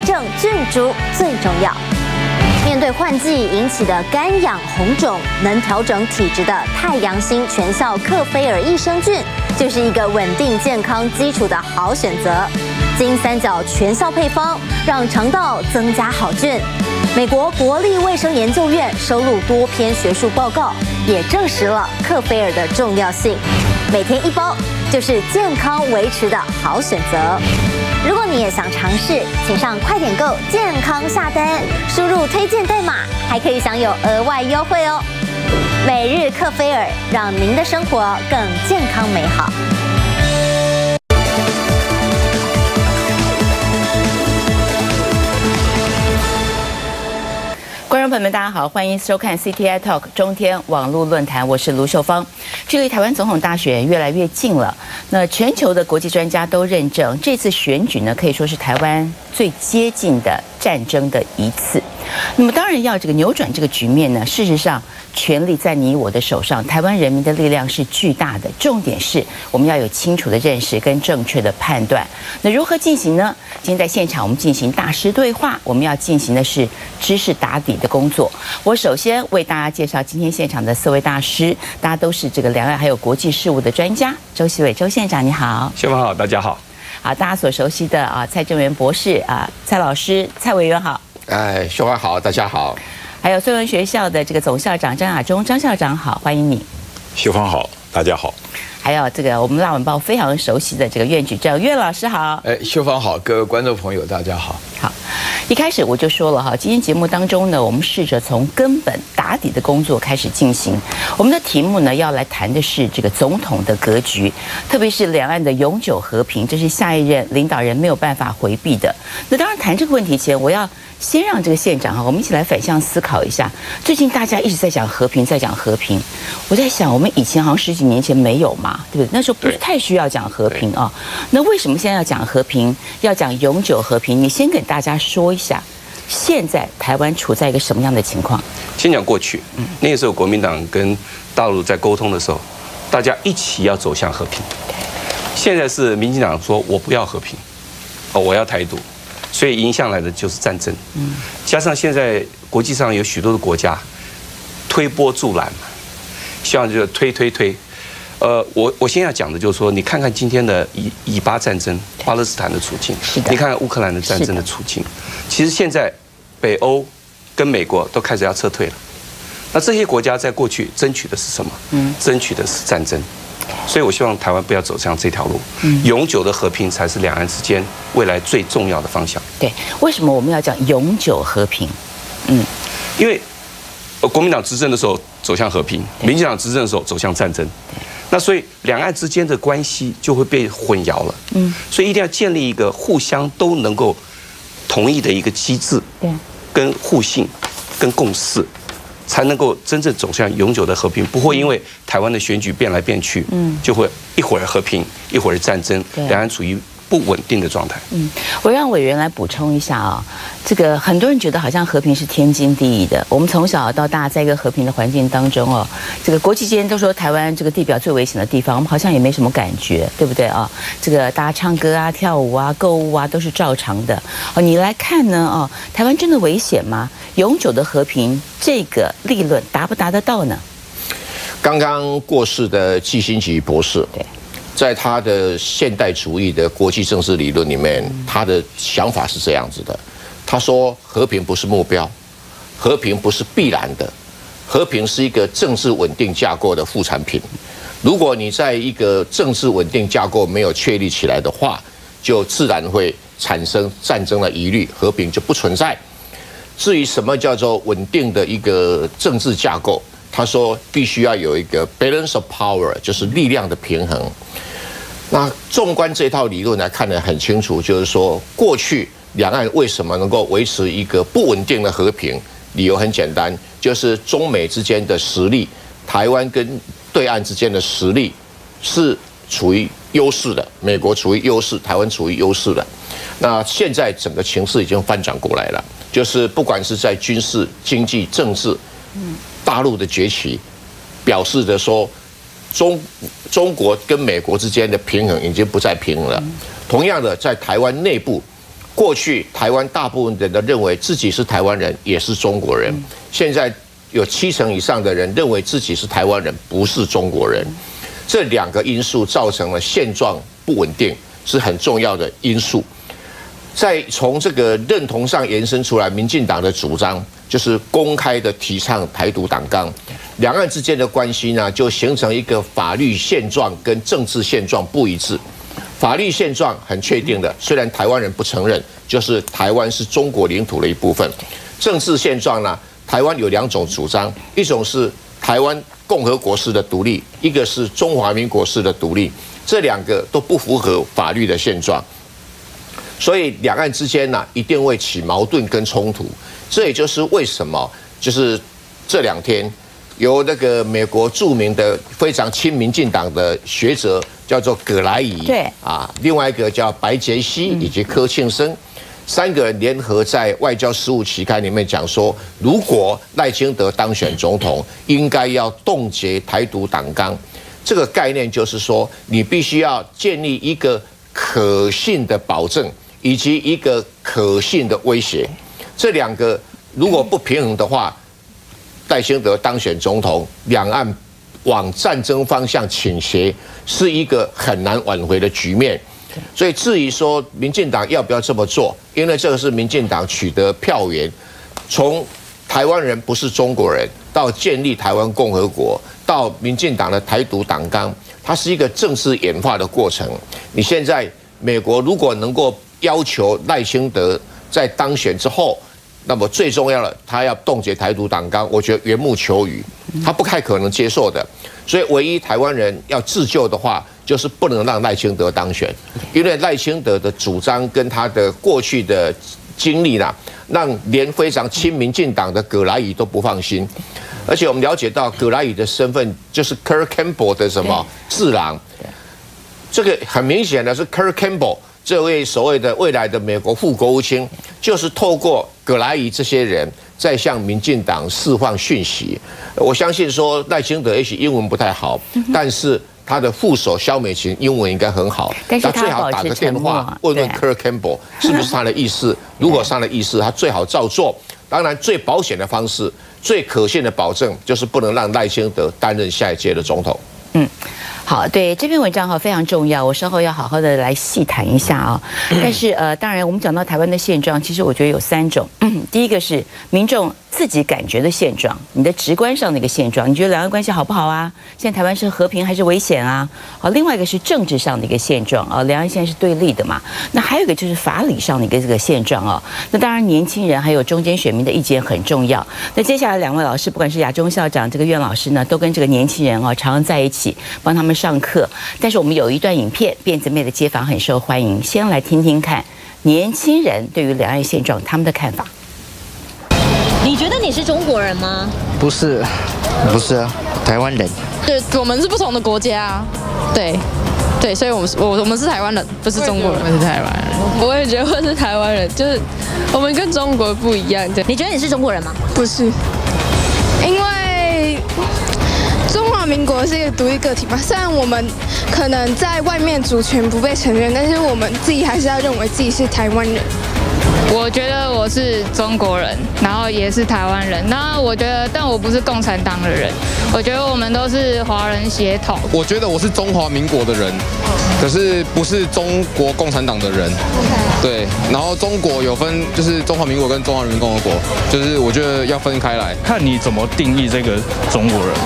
症菌株最重要。面对换季引起的干痒红肿，能调整体质的太阳星全效克菲尔益生菌，就是一个稳定健康基础的好选择。金三角全效配方，让肠道增加好菌。美国国立卫生研究院收录多篇学术报告，也证实了克菲尔的重要性。每天1包，就是健康维持的好选择。如果你也想尝试，请上快点购健康下单，输入推荐代码，还可以享有额外优惠哦。每日克菲尔，让您的生活更健康美好。 观众朋友们，大家好，欢迎收看 CTI Talk 中天网络论坛，我是卢秀芳。距离台湾总统大选越来越近了，那全球的国际专家都认证，这次选举呢，可以说是台湾最接近的战争的一次。那么当然要这个扭转这个局面呢，事实上权力在你我的手上，台湾人民的力量是巨大的。重点是我们要有清楚的认识跟正确的判断。那如何进行呢？今天在现场我们进行大师对话，我们要进行的是知识打底的工作。我首先为大家介绍今天现场的4位大师，大家都是这个两岸还有国际事务的专家。周锡伟周县长你好。 秀芳好，大家好。 好，大家所熟悉的蔡正元博士蔡老师蔡委员好。 秀芳好，大家好。 还有孙文学校的这个总校长张亚中张校长好，欢迎你。 秀芳好，大家好。 还有这个我们辣晚报非常熟悉的这个苑举正苑老师好。 秀芳好，各位观众朋友大家好。 好，一开始我就说了今天节目当中呢，我们试着从根本打底的工作开始进行。我们的题目呢，要来谈的是这个总统的格局，特别是两岸的永久和平，这是下一任领导人没有办法回避的。那当然谈这个问题前，我要先让这个县长我们一起来反向思考一下。最近大家一直在讲和平，在讲和平。我在想，我们以前好像10几年前没有嘛，对不对？那时候不是太需要讲和平啊。那为什么现在要讲和平，要讲永久和平？你先给大家说一下，现在台湾处在一个什么样的情况？ 先讲过去，那个时候国民党跟大陆在沟通的时候，大家一起要走向和平。现在是民进党说我不要和平，我要台独。所以迎向来的就是战争，加上现在国际上有许多的国家推波助澜嘛，希望就是推。我先要讲的就是说，你看看今天的以巴战争，巴勒斯坦的处境，你看看乌克兰的战争的处境，其实现在北欧跟美国都开始要撤退了。那这些国家在过去争取的是什么？争取的是战争。所以我希望台湾不要走向这条路，永久的和平才是两岸之间未来最重要的方向。 对，为什么我们要讲永久和平？ 因为国民党执政的时候走向和平，民进党执政的时候走向战争，那所以两岸之间的关系就会被混淆了。所以一定要建立一个互相都能够同意的一个机制，跟互信、跟共识。才能够真正走向永久的和平，不会因为台湾的选举变来变去，就会一会儿和平，一会儿战争，两岸处于不稳定的状态。 我让委员来补充一下这个很多人觉得好像和平是天经地义的。我们从小到大在一个和平的环境当中这个国际间都说台湾这个地表最危险的地方，我们好像也没什么感觉，对不对这个大家唱歌跳舞购物都是照常的。你来看呢台湾真的危险吗？永久的和平这个立论达不达得到呢？ 刚刚过世的季辛吉博士，在他的现代主义的国际政治理论里面，他的想法是这样子的。他说，和平不是目标，和平不是必然的，和平是一个政治稳定架构的副产品。如果你在一个政治稳定架构没有确立起来的话，就自然会产生战争的疑虑，和平就不存在。至于什么叫做稳定的一个政治架构，他说必须要有一个 balance of power， 就是力量的平衡。那纵观这套理论来看得很清楚，就是说过去两岸为什么能够维持一个不稳定的和平？理由很简单，就是中美之间的实力，台湾跟对岸之间的实力是处于优势的，美国处于优势，台湾处于优势的。那现在整个情势已经翻转过来了，就是不管是在军事、经济、政治，大陆的崛起，表示着说中国跟美国之间的平衡已经不再平衡了。同样的，在台湾内部， 过去台湾大部分人都认为自己是台湾人，也是中国人。现在有70%以上的人认为自己是台湾人，不是中国人。这2个因素造成了现状不稳定，是很重要的因素。再从这个认同上延伸出来，民进党的主张就是公开的提倡台独党纲，两岸之间的关系呢，就形成一个法律现状跟政治现状不一致。法律现状很确定的，虽然台湾人不承认，就是台湾是中国领土的一部分。政治现状呢，台湾有2种主张，一种是台湾共和国式的独立，一个是中华民国式的独立，这2个都不符合法律的现状。所以两岸之间呢，一定会起矛盾跟冲突。这也就是为什么，就是这2天由那个美国著名的非常亲民进党的学者叫做葛莱仪， 对啊，另外一个叫白杰西以及柯庆生，3个人联合在外交事务期刊里面讲说，如果赖清德当选总统，应该要冻结台独党纲。这个概念就是说，你必须要建立一个可信的保证，以及一个可信的威胁。这2个如果不平衡的话，赖清德当选总统，两岸往战争方向倾斜，是一个很难挽回的局面。所以至于说民进党要不要这么做，因为这个是民进党取得票源，从台湾人不是中国人到建立台湾共和国，到民进党的台独党纲，它是一个正式演化的过程。你现在美国如果能够要求赖清德在当选之后，那么最重要的，他要冻结台独党纲，我觉得缘木求鱼，他不太可能接受的。所以唯一台湾人要自救的话，就是不能让赖清德当选，因为赖清德的主张跟他的过去的经历啦，让连非常亲民进党的葛莱仪都不放心。而且我们了解到葛莱仪的身份就是 Kurt Campbell 的什么智囊，这个很明显的是 Kurt Campbell 这位所谓的未来的美国副国务卿，就是透过葛莱仪这些人在向民进党释放讯息。我相信说赖清德也许英文不太好，但是他的副手萧美琴英文应该很好， 但是他最好打个电话问问 Kurt Campbell 是不是他的意思。如果是他的意思，他最好照做。当然，最保险的方式、最可信的保证，就是不能让赖清德担任下一届的总统。 好，对这篇文章非常重要，我稍后要好好的来细谈一下啊。但是当然我们讲到台湾的现状，其实我觉得有3种。第一个是民众自己感觉的现状，你的直观上的一个现状，你觉得两岸关系好不好啊？现在台湾是和平还是危险啊？好，另外一个是政治上的一个现状啊，两岸现在是对立的嘛。那还有一个就是法理上的一个这个现状啊。那当然年轻人还有中间选民的意见很重要。那接下来2位老师，不管是亚中校长这个苑老师呢，都跟这个年轻人常常在一起，帮他们上课。但是我们有一段影片，辫子妹的街访很受欢迎，先来听听看年轻人对于两岸现状他们的看法。 你觉得你是中国人吗？ 不是，不是啊，台湾人。 对，我们是不同的国家啊。对，所以我们是台湾人，不是中国人。我们是台湾人。我也觉得我是台湾人，就是我们跟中国不一样。对， 你觉得你是中国人吗？ 不是，因为中华民国是一个独立个体嘛。虽然我们可能在外面主权不被承认，但是我们自己还是要认为自己是台湾人。 我觉得我是中国人，然后也是台湾人。那我觉得，但我不是共产党的人。我觉得我们都是华人血统。 我觉得我是中华民国的人，可是不是中国共产党的人。对，然后中国有分，就是中华民国跟中华人民共和国，就是我觉得要分开来。 看你怎么定义这个中国人。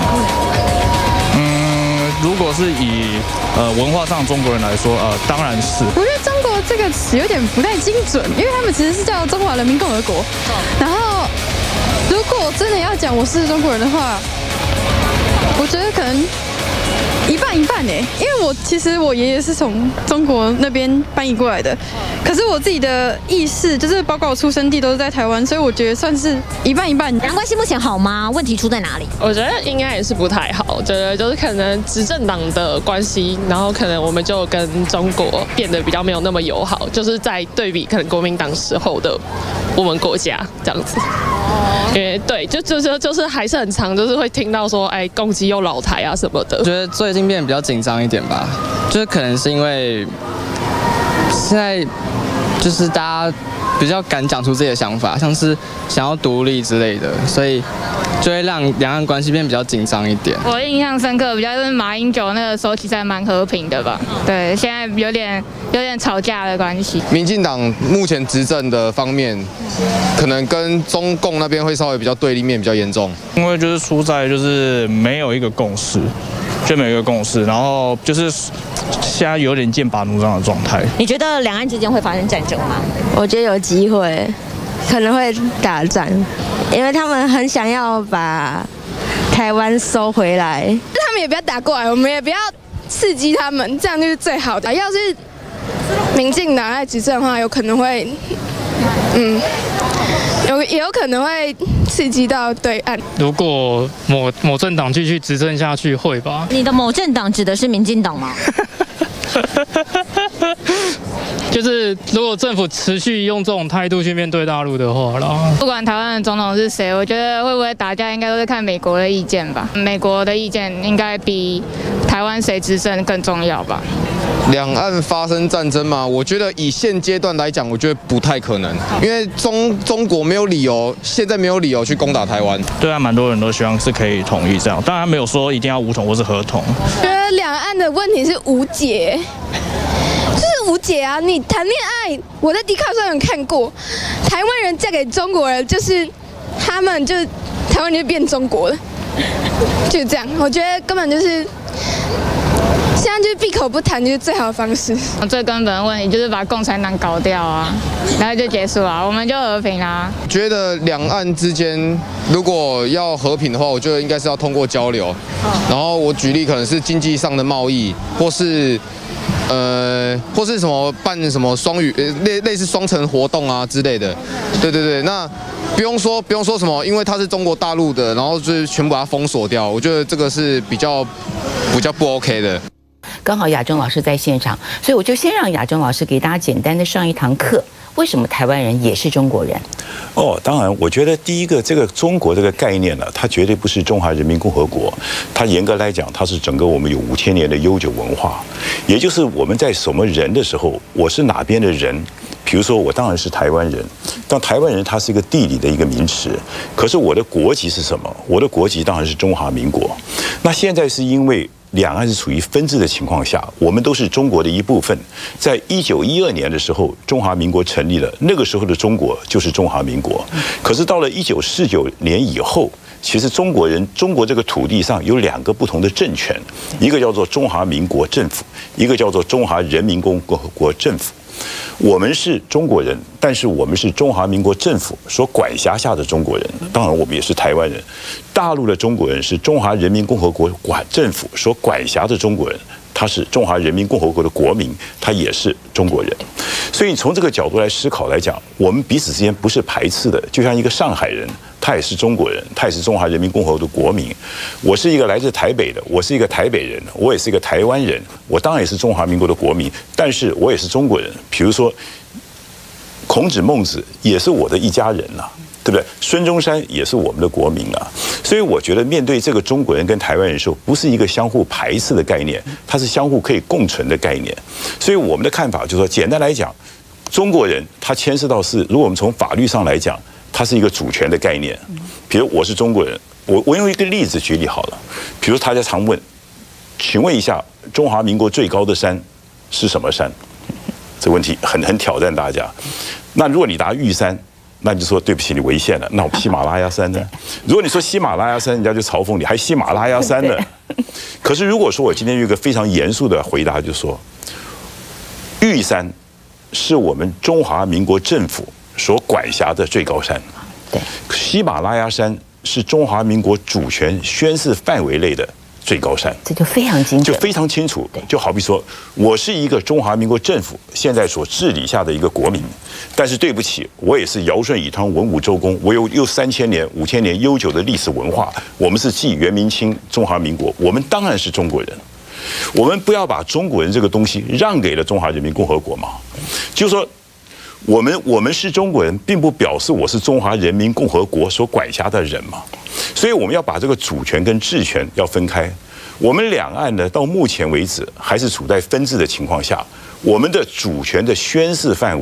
如果是以文化上中国人来说，当然是。 我觉得中国这个词有点不太精准，因为他们其实是叫中华人民共和国。然后，如果我真的要讲我是中国人的话，我觉得可能一半一半因为其实我爷爷是从中国那边搬移过来的，可是我自己的意识就是包括我出生地都是在台湾，所以我觉得算是一半一半。 两岸关系目前好吗？问题出在哪里？ 我觉得应该也是不太好，我觉得就是可能执政党的关系，然后可能我们就跟中国变得比较没有那么友好，就是在对比可能国民党时候的我们国家这样子。因为对，就是还是很常，就是会听到说，哎，攻击又老台啊什么的。 我觉得最近变得比较紧张一点吧，就是可能是因为现在就是大家比较敢讲出自己的想法，像是想要独立之类的，所以就会让两岸关系变比较紧张一点。 我印象深刻，比较是马英九那个时候其实还蛮和平的吧？对，现在有点吵架的关系。 民进党目前执政的方面，可能跟中共那边会稍微比较对立面比较严重， 因为就是出在就是没有一个共识。就没有一个共识，然后就是现在有点剑拔弩张的状态。 你觉得两岸之间会发生战争吗？ 我觉得有机会，可能会打仗，因为他们很想要把台湾收回来。 他们也不要打过来，我们也不要刺激他们，这样就是最好的。要是民进党在执政的话，有可能会，也有可能会刺激到对岸。 如果某政党继续执政下去，会吧？ 你的某政党指的是民进党吗？ 就是如果政府持续用这种态度去面对大陆的话啦， 不管台湾的总统是谁，我觉得会不会打架，应该都是看美国的意见吧。美国的意见应该比台湾谁执政更重要吧。 两岸发生战争嘛，我觉得以现阶段来讲，我觉得不太可能，因为中国没有理由，现在没有理由去攻打台湾。 对啊，蛮多人都希望是可以统一这样，当然没有说一定要武统或是合统。 觉得两岸的问题是无解。就是无解啊！你谈恋爱，我在Dcard上有看过，台湾人嫁给中国人，就是他们就台湾就变中国了，就是这样。我觉得根本就是现在就是闭口不谈，就是最好的方式。 最根本的问题就是把共产党搞掉啊，然后就结束了，我们就和平啦。 觉得两岸之间如果要和平的话，我觉得应该是要通过交流。然后我举例可能是经济上的贸易，或是什么办什么双语类似双城活动啊之类的，对，那不用说什么，因为它是中国大陆的，然后就是全部把它封锁掉，我觉得这个是比较不 OK 的。 刚好亚中老师在现场，所以我就先让亚中老师给大家简单的上一堂课。为什么台湾人也是中国人？ 当然，我觉得第一个，这个中国这个概念呢，它绝对不是中华人民共和国，它严格来讲，它是整个我们有5000年的悠久文化，也就是我们在什么人的时候，我是哪边的人。比如说，我当然是台湾人，但台湾人它是一个地理的一个名词，可是我的国籍是什么？我的国籍当然是中华民国。那现在是因为两岸是处于分治的情况下，我们都是中国的一部分。在1912年的时候，中华民国成立了，那个时候的中国就是中华民国。可是到了1949年以后，其实中国这个土地上有2个不同的政权，一个叫做中华民国政府，一个叫做中华人民共和国政府。我们是中国人，但是我们是中华民国政府所管辖下的中国人，当然我们也是台湾人。大陆的中国人是中华人民共和国政府所管辖的中国人，他是中华人民共和国的国民，他也是中国人。所以从这个角度来思考来讲，我们彼此之间不是排斥的。就像一个上海人，他也是中国人，他也是中华人民共和国的国民。我是一个来自台北的，我是一个台北人，我也是一个台湾人，我当然也是中华民国的国民，但是我也是中国人。比如说，孔子、孟子也是我的一家人呐，对不对？孙中山也是我们的国民啊。所以我觉得面对这个中国人跟台湾人的时候，不是一个相互排斥的概念，它是相互可以共存的概念。所以我们的看法就是说，简单来讲，中国人他牵涉到是，如果我们从法律上来讲，它是一个主权的概念。比如我是中国人，我用一个例子举例好了。比如大家常问，请问一下，中华民国最高的山是什么山？这个问题很挑战大家。那如果你答玉山，那你就说对不起，你违宪了。那我喜马拉雅山呢？如果你说喜马拉雅山，人家就嘲讽你，还喜马拉雅山呢？可是如果说我今天有一个非常严肃的回答，就说玉山是我们中华民国政府所管辖的最高山，喜马拉雅山是中华民国主权宣示范围内的最高山， 这就非常精准， 就非常清楚。就好比说，我是一个中华民国政府现在所治理下的一个国民，但是对不起，我也是尧舜禹汤文武周公，我有3000年、5000年悠久的历史文化，我们是继元明清中华民国，我们当然是中国人。我们不要把中国人这个东西让给了中华人民共和国嘛？就是说，我们是中国人，并不表示我是中华人民共和国所管辖的人嘛。所以我们要把这个主权跟治权要分开。我们两岸呢，到目前为止还是处在分治的情况下，我们的主权的宣示范围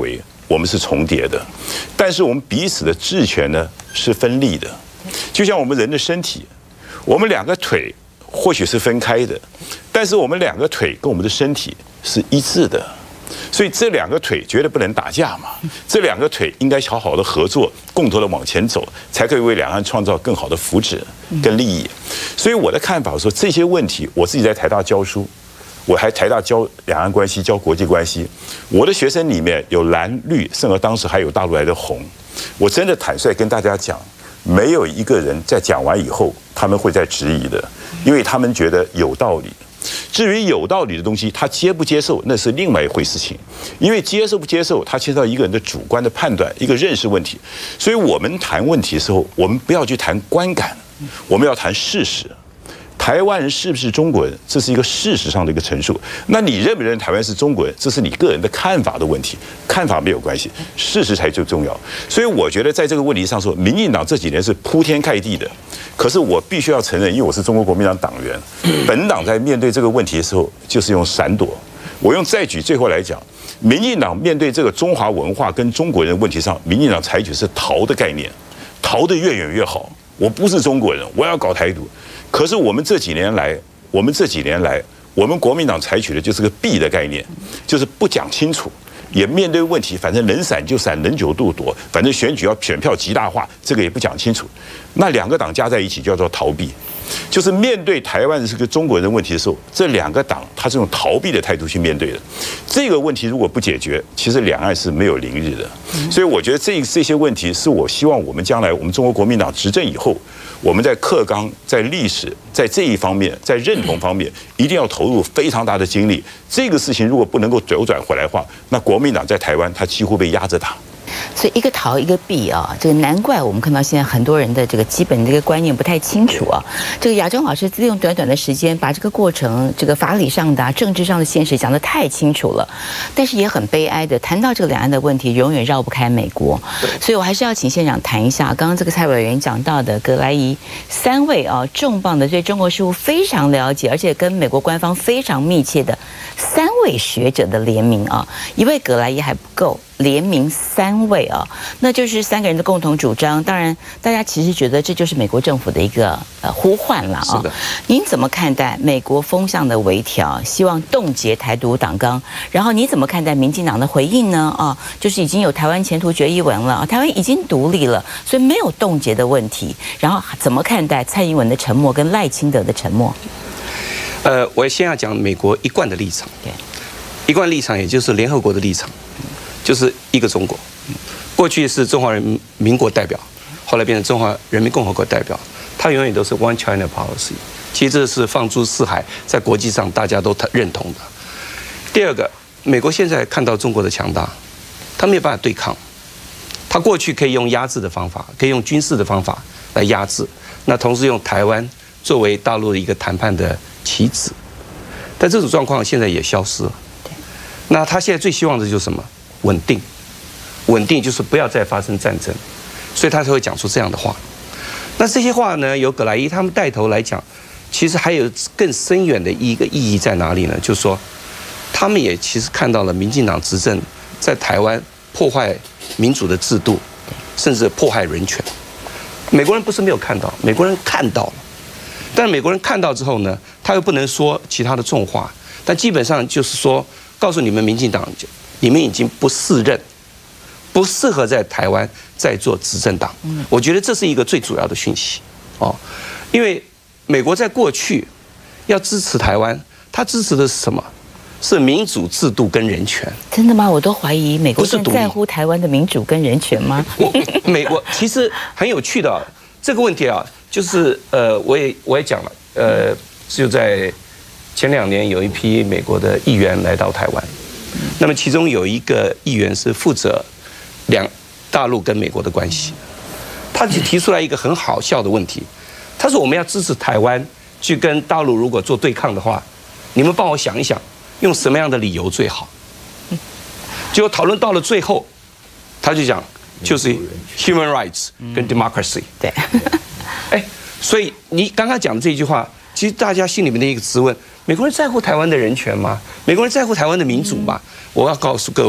我们是重叠的，但是我们彼此的治权呢是分立的。就像我们人的身体，我们两个腿或许是分开的，但是我们两个腿跟我们的身体是一致的。所以这两个腿绝对不能打架嘛，这两个腿应该好好的合作，共同的往前走，才可以为两岸创造更好的福祉跟利益。所以我的看法说，这些问题我自己在台大教书，我还台大教两岸关系、教国际关系，我的学生里面有蓝绿，甚至当时还有大陆来的红。我真的坦率跟大家讲，没有一个人在讲完以后，他们会再质疑的，因为他们觉得有道理。至于有道理的东西，他接不接受那是另外一回事情，因为接受不接受，他牵涉到一个人的主观的判断，一个认识问题。所以我们谈问题的时候，我们不要去谈观感，我们要谈事实。台湾人是不是中国人，这是一个事实上的一个陈述。那你认不认台湾是中国人，这是你个人的看法的问题，看法没有关系，事实才最重要。所以我觉得在这个问题上说，民进党这几年是铺天盖地的。可是我必须要承认，因为我是中国国民党党员，本党在面对这个问题的时候，就是用闪躲。我用再举最后来讲，民进党面对这个中华文化跟中国人的问题上，民进党采取是逃的概念，逃得越远越好。我不是中国人，我要搞台独。可是我们这几年来，我们国民党采取的就是个避的概念，就是不讲清楚，也面对问题，反正能闪就闪，能躲就躲，反正选举要选票极大化，这个也不讲清楚。那两个党加在一起叫做逃避，就是面对台湾这个中国人的问题的时候，这两个党它是用逃避的态度去面对的。这个问题如果不解决，其实两岸是没有宁日的。所以我觉得这些问题是我希望我们将来我们中国国民党执政以后，我们在课纲、在历史、在这一方面、在认同方面，一定要投入非常大的精力。这个事情如果不能够扭转回来的话，那国民党在台湾它几乎被压着打。 所以一个逃一个避啊，这个难怪我们看到现在很多人的这个基本的这个观念不太清楚啊。这个亚中老师利用短短的时间把这个过程、这个法理上的、政治上的现实讲得太清楚了，但是也很悲哀的，谈到这个两岸的问题，永远绕不开美国。所以我还是要请县长谈一下，刚刚这个蔡委员讲到的葛莱仪3位啊重磅的对中国事务非常了解，而且跟美国官方非常密切的3位学者的联名啊，一位葛莱仪还不够。联名3位啊，那就是3个人的共同主张。当然，大家其实觉得这就是美国政府的一个呼唤了啊。 是的。 您怎么看待美国风向的微调，希望冻结台独党纲？然后你怎么看待民进党的回应呢？啊，就是已经有台湾前途决议文了，台湾已经独立了，所以没有冻结的问题。然后怎么看待蔡英文的沉默跟赖清德的沉默？ 我先要讲美国一贯的立场。对。一贯立场也就是联合国的立场。就是一个中国，过去是中华人民国代表，后来变成中华人民共和国代表，它永远都是 One China Policy。其实这是放诸四海，在国际上大家都认同的。第二个，美国现在看到中国的强大，他没有办法对抗，他过去可以用压制的方法，可以用军事的方法来压制，那同时用台湾作为大陆的一个谈判的棋子，但这种状况现在也消失了。那他现在最希望的就是什么？稳定，稳定就是不要再发生战争，所以他才会讲出这样的话。那这些话呢，由葛莱伊他们带头来讲，其实还有更深远的一个意义在哪里呢？就是说，他们也其实看到了民进党执政在台湾破坏民主的制度，甚至迫害人权。美国人不是没有看到，美国人看到了，但美国人看到之后呢，他又不能说其他的重话，但基本上就是说，告诉你们民进党。你们已经不适任，不适合在台湾再做执政党。我觉得这是一个最主要的讯息哦，因为美国在过去要支持台湾，他支持的是什么？是民主制度跟人权。真的吗？我都怀疑美国更在乎台湾的民主跟人权吗？美国其实很有趣的这个问题啊，就是我也讲了，就在前2年有一批美国的议员来到台湾。那么其中有一个议员是负责大陆跟美国的关系，他就提出来一个很好笑的问题，他说我们要支持台湾去跟大陆如果做对抗的话，你们帮我想一想，用什么样的理由最好？结果讨论到了最后，他就讲就是 human rights 跟 democracy。对，所以你刚刚讲的这句话，其实大家心里面的一个质问。美国人在乎台湾的人权吗？美国人在乎台湾的民主吗？我要告诉各位，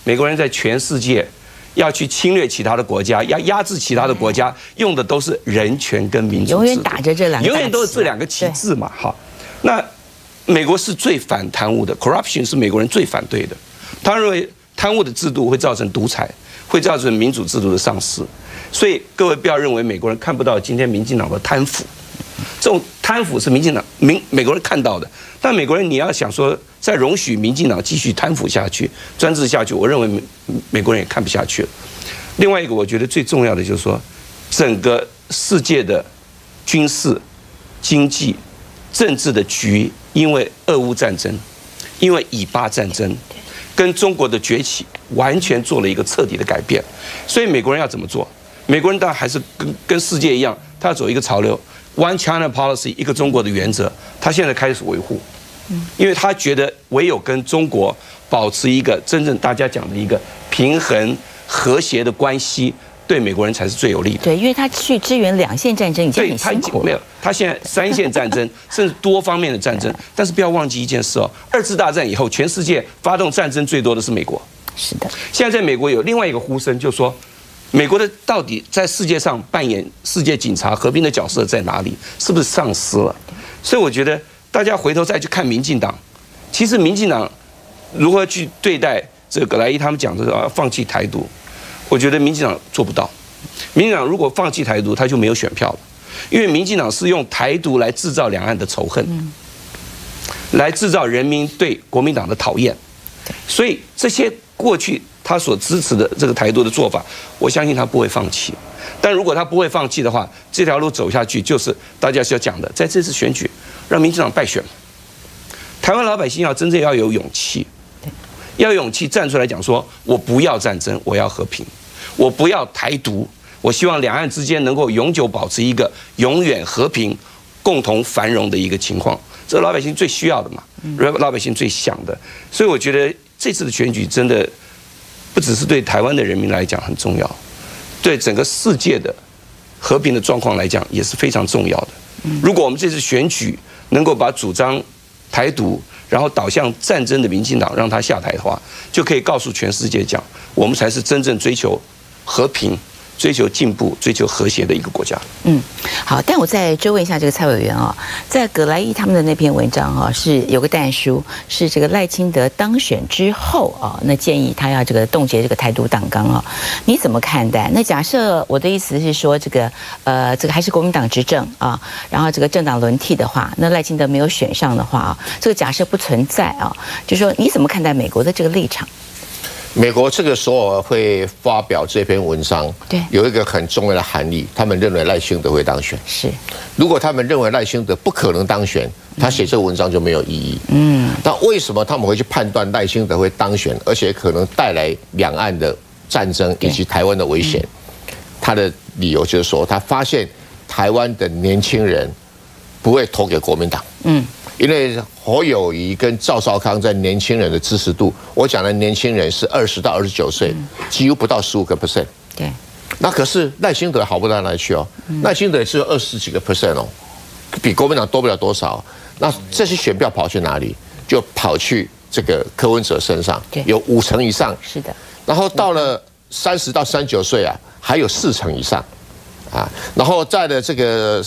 美国人在全世界要去侵略其他的国家，要压制其他的国家，用的都是人权跟民主制度， 永远打着这两个， 永远都是这两个旗帜嘛。好，那美国是最反贪污的 ，corruption 是美国人最反对的。他认为贪污的制度会造成独裁，会造成民主制度的丧失。所以各位不要认为美国人看不到今天民进党的贪腐，这种贪腐是美国人看到的。但美国人你要想说再容许民进党继续贪腐下去、专制下去，我认为美国人也看不下去了。另外一个我觉得最重要的就是说，整个世界的军事、经济、政治的局，因为俄乌战争，因为以巴战争，跟中国的崛起完全做了一个彻底的改变。所以美国人要怎么做？美国人当然还是跟世界一样，他要走一个潮流 ，One China Policy 一个中国的原则，他现在开始维护，因为他觉得唯有跟中国保持一个真正大家讲的一个平衡和谐的关系，对美国人才是最有利的。 对，因为他去支援两线战争已经很辛苦了， 没有，他现在三线战争甚至多方面的战争，但是不要忘记一件事哦，二次大战以后，全世界发动战争最多的是美国。 是的， 现在在美国有另外一个呼声，就是说，美国的到底在世界上扮演世界警察和平的角色在哪里？是不是丧失了？所以我觉得大家回头再去看民进党，其实民进党如何去对待这个葛莱伊他们讲的放弃台独，我觉得民进党做不到。民进党如果放弃台独，他就没有选票了，因为民进党是用台独来制造两岸的仇恨，来制造人民对国民党的讨厌，所以这些过去他所支持的这个台独的做法，我相信他不会放弃。但如果他不会放弃的话，这条路走下去就是大家是要讲的，在这次选举让民进党败选，台湾老百姓要真正要有勇气，要有勇气站出来讲说，我不要战争，我要和平，我不要台独，我希望两岸之间能够永久保持一个永远和平、共同繁荣的一个情况，这是老百姓最需要的嘛，老百姓最想的。所以我觉得这次的选举真的不只是对台湾的人民来讲很重要，对整个世界的和平的状况来讲也是非常重要的。如果我们这次选举能够把主张台独然后导向战争的民进党让他下台的话，就可以告诉全世界讲，我们才是真正追求和平、追求进步、追求和谐的一个国家。 好，但我再追问一下这个蔡委员啊，在葛莱伊他们的那篇文章啊，是有个但书，是这个赖清德当选之后啊，那建议他要这个冻结这个台独党纲啊，你怎么看待？那假设我的意思是说，这个还是国民党执政啊，然后这个政党轮替的话，那赖清德没有选上的话啊，这个假设不存在啊，就说你怎么看待美国的这个立场？ 美国这个时候会发表这篇文章， 对， 有一个很重要的含义，他们认为赖清德会当选。 是， 如果他们认为赖清德不可能当选，他写这个文章就没有意义。那为什么他们会去判断赖清德会当选，而且可能带来两岸的战争以及台湾的危险？他的理由就是说，他发现台湾的年轻人不会投给国民党。因为侯友宜跟赵少康在年轻人的支持度，我讲的年轻人是20到29岁，几乎不到15%。 对， 那可是赖清德好不到哪里去哦，赖清德只有20几个%哦，比国民党多不了多少。那这些选票跑去哪里？就跑去这个柯文哲身上，有50%以上。 是的。然后到了30到39岁啊，还有40%以上，啊，然后在的这个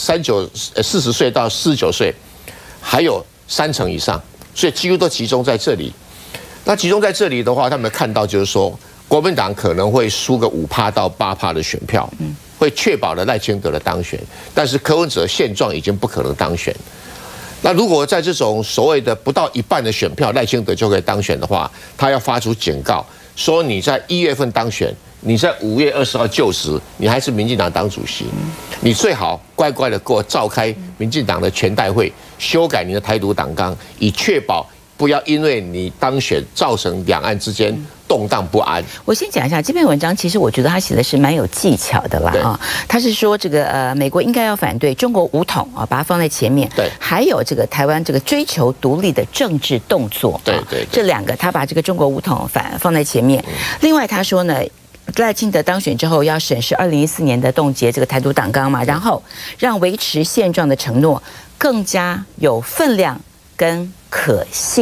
40岁到49岁。还有30%以上，所以几乎都集中在这里。那集中在这里的话，他们看到就是说，国民党可能会输个5%到8%的选票，会确保了赖清德的当选。但是柯文哲现状已经不可能当选。那如果在这种所谓的不到一半的选票，赖清德就可以当选的话，他要发出警告，说你在1月份当选，你在5月20号就职，你还是民进党党主席，你最好乖乖的给我召开民进党的全代会，修改你的台独党纲，以确保不要因为你当选造成两岸之间动荡不安。 我先讲一下这篇文章，其实我觉得他写的是蛮有技巧的啦啊。他是说这个美国应该要反对中国武统啊，把它放在前面。 对， 还有这个台湾这个追求独立的政治动作。 对， 这两个他把这个中国武统放在前面。另外他说呢，赖清德当选之后要审视2014年的冻结这个台独党纲嘛，然后让维持现状的承诺更加有分量跟可信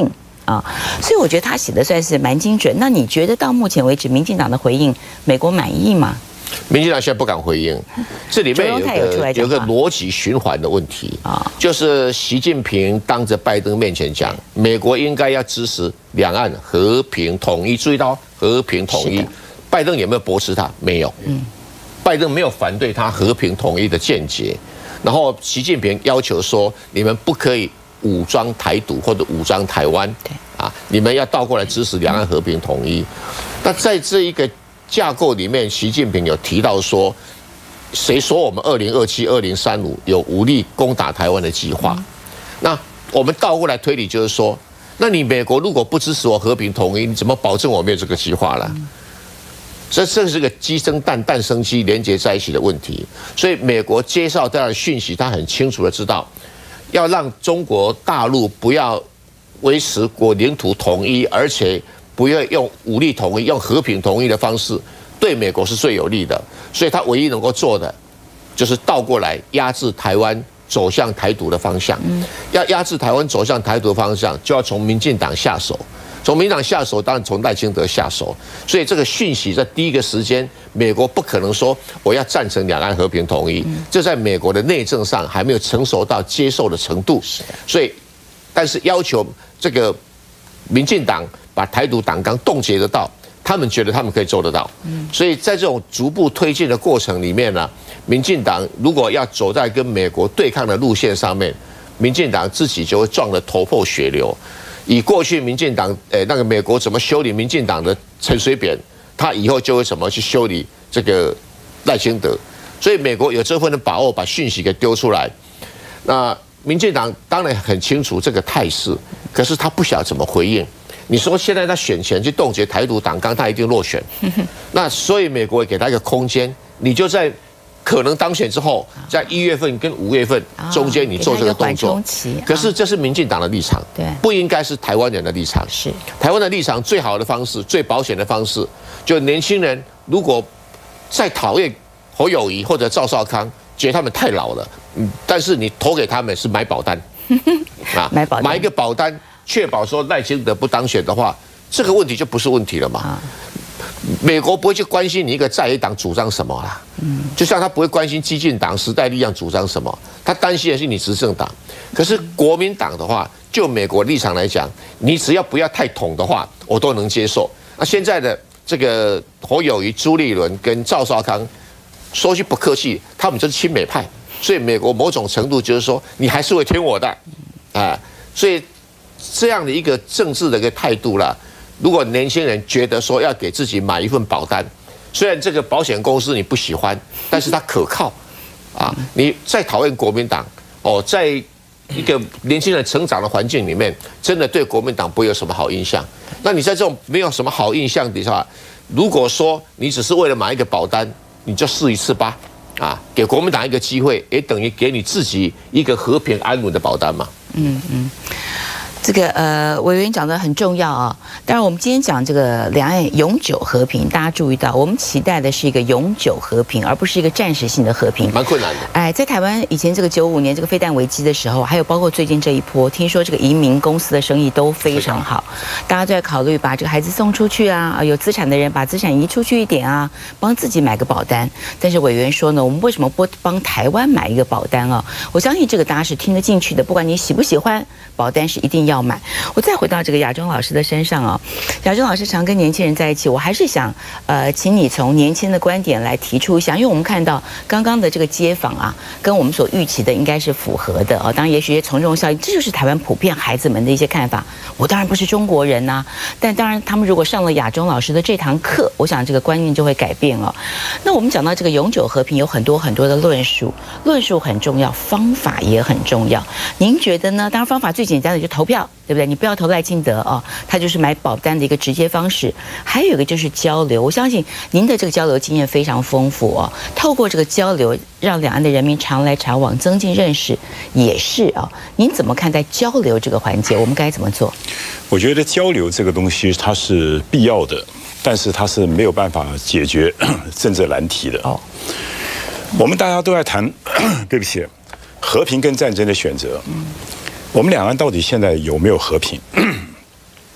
啊，所以我觉得他写的算是蛮精准。那你觉得到目前为止，民进党的回应，美国满意吗？ 民进党现在不敢回应，这里面有个逻辑循环的问题啊，就是习近平当着拜登面前讲，美国应该要支持两岸和平统一，注意到和平统一，拜登有没有驳斥他？没有，拜登没有反对他和平统一的见解，然后习近平要求说，你们不可以武装台独或者武装台湾，啊，你们要倒过来支持两岸和平统一。那在这一个架构里面，习近平有提到说，谁说我们2027、2035有武力攻打台湾的计划？那我们倒过来推理，就是说，那你美国如果不支持我和平统一，你怎么保证我没有这个计划了？这是个鸡生蛋，蛋生鸡连接在一起的问题。所以美国接受这样的讯息，他很清楚的知道，要让中国大陆不要维持国领土统一，而且不要用武力统一，用和平统一的方式，对美国是最有利的。所以他唯一能够做的，就是倒过来压制台湾走向台独的方向。要压制台湾走向台独的方向，就要从民进党下手。从民进党下手，当然从赖清德下手。所以这个讯息在第一个时间，美国不可能说我要赞成两岸和平统一，这在美国的内政上还没有成熟到接受的程度。所以，但是要求这个民进党把台独党纲冻结得到，他们觉得他们可以做得到。所以在这种逐步推进的过程里面呢，民进党如果要走在跟美国对抗的路线上面，民进党自己就会撞得头破血流。以过去民进党那个美国怎么修理民进党的陈水扁，他以后就会怎么去修理这个赖清德。所以美国有这份的把握，把讯息给丢出来。那民进党当然很清楚这个态势，可是他不晓得怎么回应。你说现在他选前去冻结台独党纲，他一定落选。那所以美国也给他一个空间，你就在可能当选之后，在1月份跟5月份中间，你做这个动作。可是这是民进党的立场，不应该是台湾人的立场。是台湾的立场，最好的方式、最保险的方式，就年轻人如果再讨厌侯友宜或者赵少康，觉得他们太老了，但是你投给他们是买保单啊，买一个保单，确保说赖清德不当选的话，这个问题就不是问题了嘛。美国不会去关心你一个在野党主张什么啦，就像他不会关心激进党、时代力量主张什么，他担心的是你执政党。可是国民党的话，就美国立场来讲，你只要不要太统的话，我都能接受。那现在的这个侯友宜、朱立伦跟赵少康，说句不客气，他们就是亲美派，所以美国某种程度就是说，你还是会听我的，啊，所以这样的一个政治的一个态度啦。如果年轻人觉得说要给自己买一份保单，虽然这个保险公司你不喜欢，但是它可靠，啊，你再讨厌国民党，在一个年轻人成长的环境里面，真的对国民党不会有什么好印象。那你在这种没有什么好印象底下，如果说你只是为了买一个保单，你就试一次吧，啊，给国民党一个机会，也等于给你自己一个和平安稳的保单嘛。 这个委员讲的很重要啊。当然，我们今天讲这个两岸永久和平，大家注意到，我们期待的是一个永久和平，而不是一个暂时性的和平。 蛮困难的。 哎，在台湾以前这个95年这个飞弹危机的时候，还有包括最近这一波，听说这个移民公司的生意都非常好，大家都在考虑把这个孩子送出去啊，有资产的人把资产移出去一点啊，帮自己买个保单。但是委员说呢，我们为什么不帮台湾买一个保单啊？我相信这个大家是听得进去的，不管你喜不喜欢，保单是一定要买。我再回到这个亚中老师的身上啊，亚中老师常跟年轻人在一起，我还是想请你从年轻的观点来提出一下，因为我们看到刚刚的这个街访啊，跟我们所预期的应该是符合的啊。当然，也许从众效应，这就是台湾普遍孩子们的一些看法。我当然不是中国人呐，但当然他们如果上了亚中老师的这堂课，我想这个观念就会改变了。那我们讲到这个永久和平，有很多很多的论述，论述很重要，方法也很重要。您觉得呢？当然，方法最简单的就投票，对不对？你不要投赖清德哦，他就是买保单的一个直接方式。还有一个就是交流，我相信您的这个交流经验非常丰富哦。透过这个交流，让两岸的人民常来常往，增进认识，也是啊。您怎么看待交流这个环节？我们该怎么做？ 我觉得交流这个东西它是必要的，但是它是没有办法解决政治难题的。哦，我们大家都在谈，对不起，和平跟战争的选择。我们两岸到底现在有没有和平？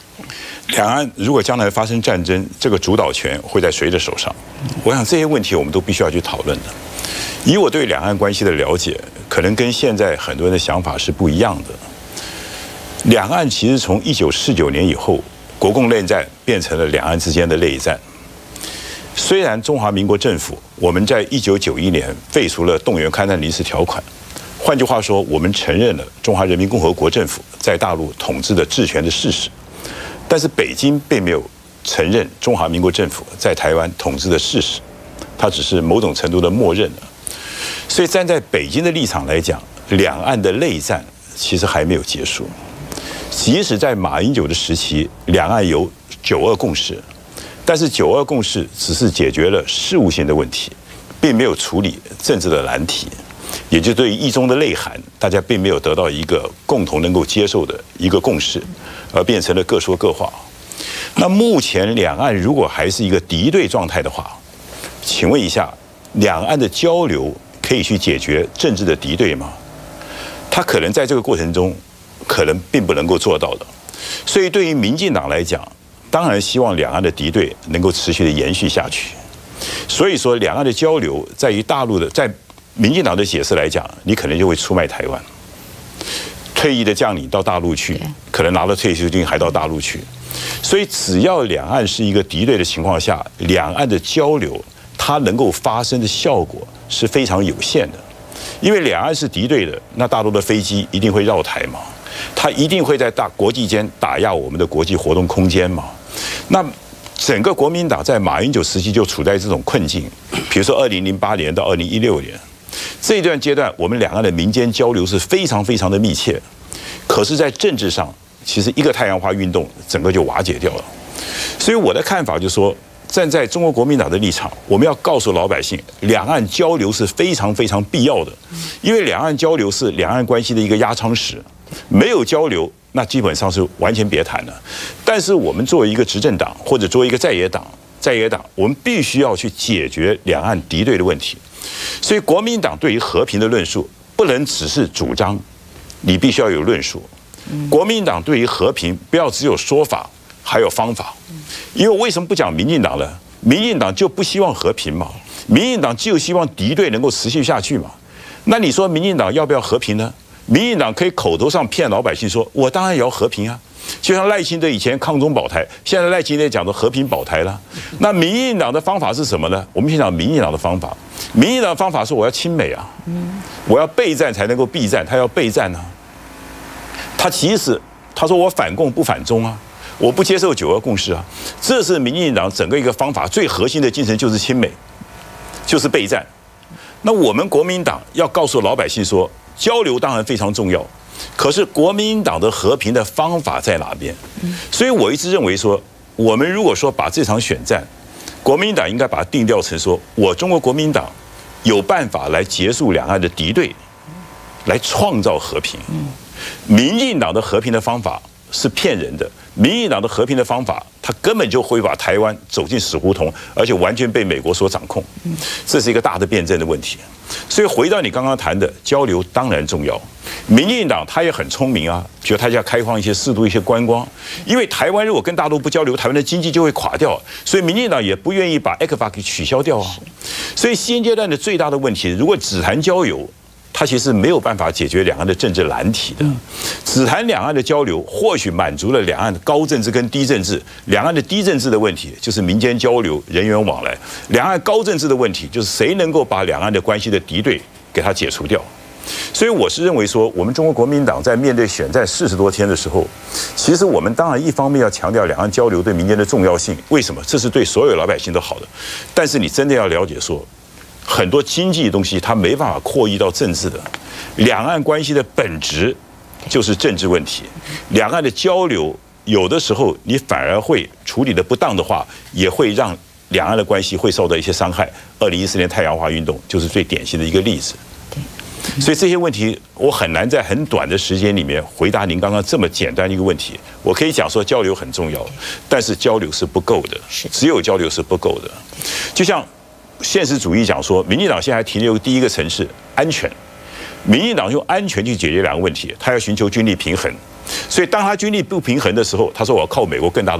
两岸如果将来发生战争，这个主导权会在谁的手上？我想这些问题我们都必须要去讨论的。以我对两岸关系的了解，可能跟现在很多人的想法是不一样的。两岸其实从1949年以后，国共内战变成了两岸之间的内战。虽然中华民国政府我们在1991年废除了动员戡战临时条款，换句话说，我们承认了中华人民共和国政府在大陆统治的治权的事实。但是北京并没有承认中华民国政府在台湾统治的事实，它只是某种程度的默认了。所以站在北京的立场来讲，两岸的内战其实还没有结束。即使在马英九的时期，两岸有9·2共识，但是9·2共识只是解决了事务性的问题，并没有处理政治的难题。也就对于一中的内涵，大家并没有得到一个共同能够接受的一个共识，而变成了各说各话。那目前两岸如果还是一个敌对状态的话，请问一下，两岸的交流可以去解决政治的敌对吗？他可能在这个过程中，可能并不能够做到的。所以对于民进党来讲，当然希望两岸的敌对能够持续的延续下去。所以说，两岸的交流在于大陆的在民进党的解释来讲，你可能就会出卖台湾，退役的将领到大陆去，可能拿了退休金还到大陆去。所以只要两岸是一个敌对的情况下，两岸的交流它能够发生的效果是非常有限的。因为两岸是敌对的，那大陆的飞机一定会绕台嘛，它一定会在国际间打压我们的国际活动空间嘛。那整个国民党在马英九时期就处在这种困境，比如说2008年到2016年。这一段阶段，我们两岸的民间交流是非常非常的密切，可是，在政治上，其实一个太阳花运动，整个就瓦解掉了。所以我的看法就是说，站在中国国民党的立场，我们要告诉老百姓，两岸交流是非常非常必要的，因为两岸交流是两岸关系的一个压舱石，没有交流，那基本上是完全别谈了。但是我们作为一个执政党，或者作为一个在野党，我们必须要去解决两岸敌对的问题。所以国民党对于和平的论述不能只是主张，你必须要有论述。国民党对于和平不要只有说法，还有方法。因为为什么不讲民进党呢？民进党就不希望和平嘛，民进党就希望敌对能够持续下去嘛。那你说民进党要不要和平呢？民进党可以口头上骗老百姓说，我当然也要和平啊。就像赖清德以前抗中保台，现在赖清德讲的和平保台了。那民进党的方法是什么呢？我们先讲民进党的方法。民进党的方法是我要亲美啊，我要备战才能够避战，他要备战啊。他即使他说我反共不反中啊，我不接受9·2共识啊，这是民进党整个一个方法最核心的精神，就是亲美，就是备战。那我们国民党要告诉老百姓说，交流当然非常重要。可是国民党的和平的方法在哪边？所以我一直认为说，我们如果说把这场选战，国民党应该把它定调成说，我中国国民党有办法来结束两岸的敌对，来创造和平。民进党的和平的方法是骗人的，民进党的和平的方法，它根本就会把台湾走进死胡同，而且完全被美国所掌控。这是一个大的辩证的问题。所以回到你刚刚谈的交流，当然重要。民进党他也很聪明啊，觉得他要开放一些适度一些观光，因为台湾如果跟大陆不交流，台湾的经济就会垮掉，所以民进党也不愿意把 ECFA 给取消掉啊。所以现阶段的最大的问题，如果只谈交流，它其实没有办法解决两岸的政治难题的。只谈两岸的交流，或许满足了两岸的高政治跟低政治。两岸的低政治的问题就是民间交流、人员往来；两岸高政治的问题就是谁能够把两岸的关系的敌对给它解除掉。所以我是认为说，我们中国国民党在面对选战40多天的时候，其实我们当然一方面要强调两岸交流对民间的重要性，为什么？这是对所有老百姓都好的。但是你真的要了解说，很多经济的东西它没办法扩移到政治的，两岸关系的本质就是政治问题。两岸的交流有的时候你反而会处理的不当的话，也会让两岸的关系会受到一些伤害。2014年太阳花运动就是最典型的一个例子。所以这些问题我很难在很短的时间里面回答您刚刚这么简单的一个问题。我可以讲说交流很重要，但是交流是不够的，只有交流是不够的。就像现实主义讲说，民进党现在还停留第一个层次安全，民进党用安全去解决两个问题，他要寻求军力平衡。所以当他军力不平衡的时候，他说我要靠美国更大的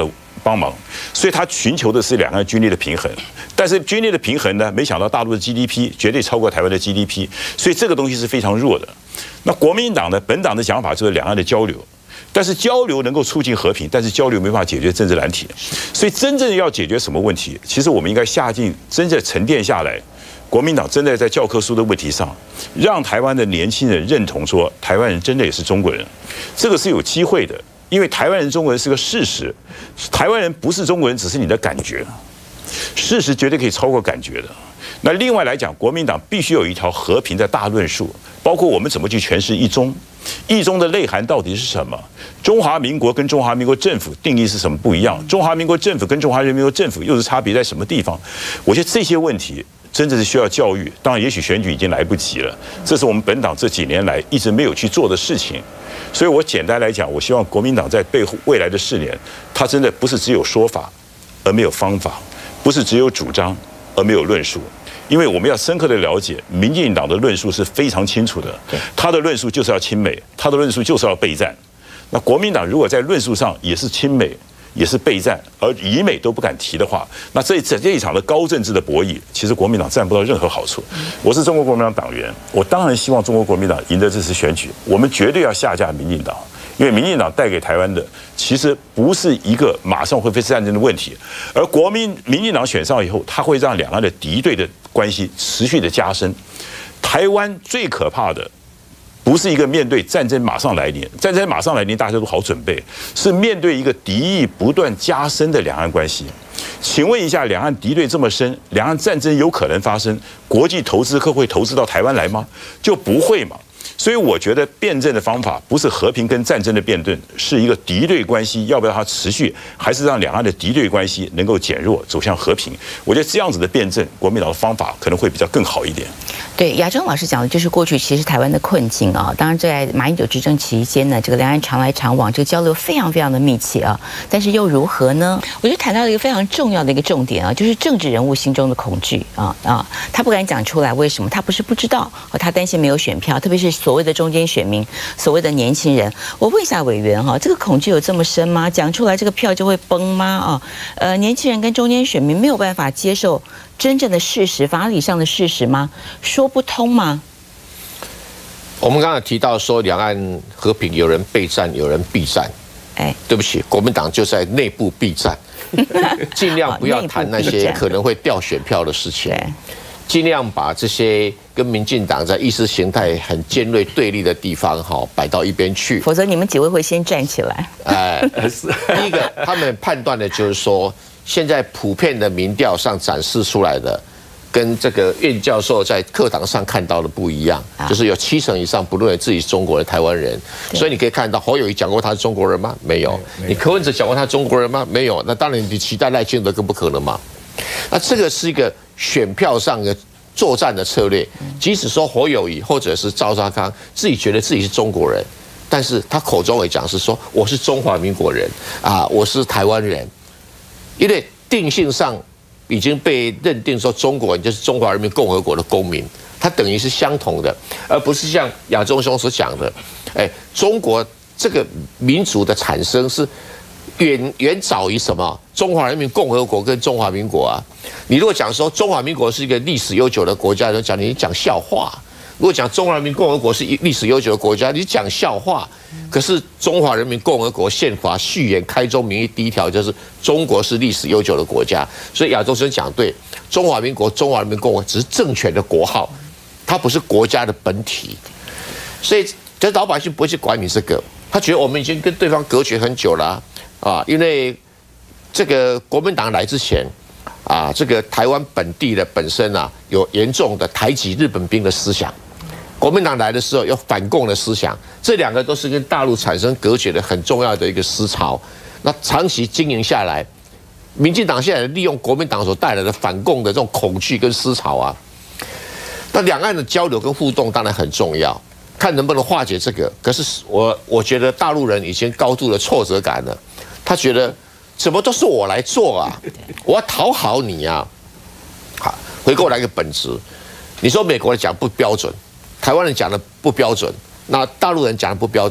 帮忙，所以他寻求的是两岸军力的平衡。但是军力的平衡呢，没想到大陆的 GDP 绝对超过台湾的 GDP， 所以这个东西是非常弱的。那国民党呢，本党的想法就是两岸的交流。但是交流能够促进和平，但是交流没办法解决政治难题，所以真正要解决什么问题，其实我们应该下进真正沉淀下来。国民党真的在教科书的问题上，让台湾的年轻人认同说，台湾人真的也是中国人，这个是有机会的，因为台湾人中国人是个事实，台湾人不是中国人，只是你的感觉，事实绝对可以超过感觉的。那另外来讲，国民党必须有一条和平的大论述，包括我们怎么去诠释一中，一中的内涵到底是什么？中华民国跟中华民国政府定义是什么不一样？中华民国政府跟中华人民共和国政府又是差别在什么地方？我觉得这些问题真的是需要教育。当然，也许选举已经来不及了，这是我们本党这几年来一直没有去做的事情。所以我简单来讲，我希望国民党在未来的4年，它真的不是只有说法而没有方法，不是只有主张而没有论述。因为我们要深刻的了解，民进党的论述是非常清楚的，他的论述就是要亲美，他的论述就是要备战。那国民党如果在论述上也是亲美，也是备战，而以美都不敢提的话，那这一场的高政治的博弈，其实国民党占不到任何好处。我是中国国民党党员，我当然希望中国国民党赢得这次选举，我们绝对要下架民进党。因为民进党带给台湾的其实不是一个马上会发生战争的问题，而民进党选上以后，它会让两岸的敌对的关系持续的加深。台湾最可怕的不是一个面对战争马上来临，战争马上来临大家都好准备，是面对一个敌意不断加深的两岸关系。请问一下，两岸敌对这么深，两岸战争有可能发生，国际投资客会投资到台湾来吗？就不会嘛。所以我觉得辩证的方法不是和平跟战争的辩论，是一个敌对关系要不要它持续，还是让两岸的敌对关系能够减弱，走向和平。我觉得这样子的辩证，国民党的方法可能会比较更好一点。 对，亚中老师讲的就是过去其实台湾的困境啊。当然在马英九执政期间呢，这个两岸常来常往，这个交流非常非常的密切啊。但是又如何呢？我就谈到了一个非常重要的一个重点啊，就是政治人物心中的恐惧啊，他不敢讲出来，为什么？他不是不知道，他担心没有选票，特别是所谓的中间选民，所谓的年轻人。我问一下委员哈，这个恐惧有这么深吗？讲出来这个票就会崩吗？年轻人跟中间选民没有办法接受真正的事实，法理上的事实吗？说不通吗？ 我们刚才提到说两岸和平，有人备战，有人避战。对不起，国民党就在内部避战，尽量不要谈那些可能会掉选票的事情，尽量把这些跟民进党在意识形态很尖锐对立的地方摆到一边去， 否则你们几位会先站起来。 第一个，他们判断的就是说，现在普遍的民调上展示出来的，跟这个苑教授在课堂上看到的不一样，就是有70%以上不认为自己是中国的台湾人，所以你可以看到侯友宜讲过他是中国人吗？没有。你柯文哲讲过他是中国人吗？没有。那当然你期待赖清德更不可能嘛。那这个是一个选票上的作战的策略，即使说侯友宜或者是赵少康自己觉得自己是中国人，但是他口中也讲是说我是中华民国人啊，我是台湾人，因为定性上已经被认定说中国人就是中华人民共和国的公民，它等于是相同的，而不是像亚中兄所讲的，中国这个民族的产生是远早于什么中华人民共和国跟中华民国啊。你如果讲说中华民国是一个历史悠久的国家，你讲笑话；如果讲中华人民共和国是历史悠久的国家，你讲笑话。可是中华人民共和国宪法序言开宗明义第一条就是中国是历史悠久的国家，所以亚洲生讲对，中华民国、中华人民共和国只是政权的国号，它不是国家的本体。所以这老百姓不会去管你这个，他觉得我们已经跟对方隔绝很久了因为这个国民党来之前这个台湾本地的本身有严重的台籍日本兵的思想。国民党来的时候有反共的思想，这两个都是跟大陆产生隔绝的很重要的一个思潮。那长期经营下来，民进党现在利用国民党所带来的反共的这种恐惧跟思潮那两岸的交流跟互动当然很重要，看能不能化解这个。可是我觉得大陆人已经高度的挫折感了，他觉得怎么都是我来做我要讨好你好，回过来一个本质，你说美国人讲不标准。台湾人讲的不标准，那大陆人讲的不标准，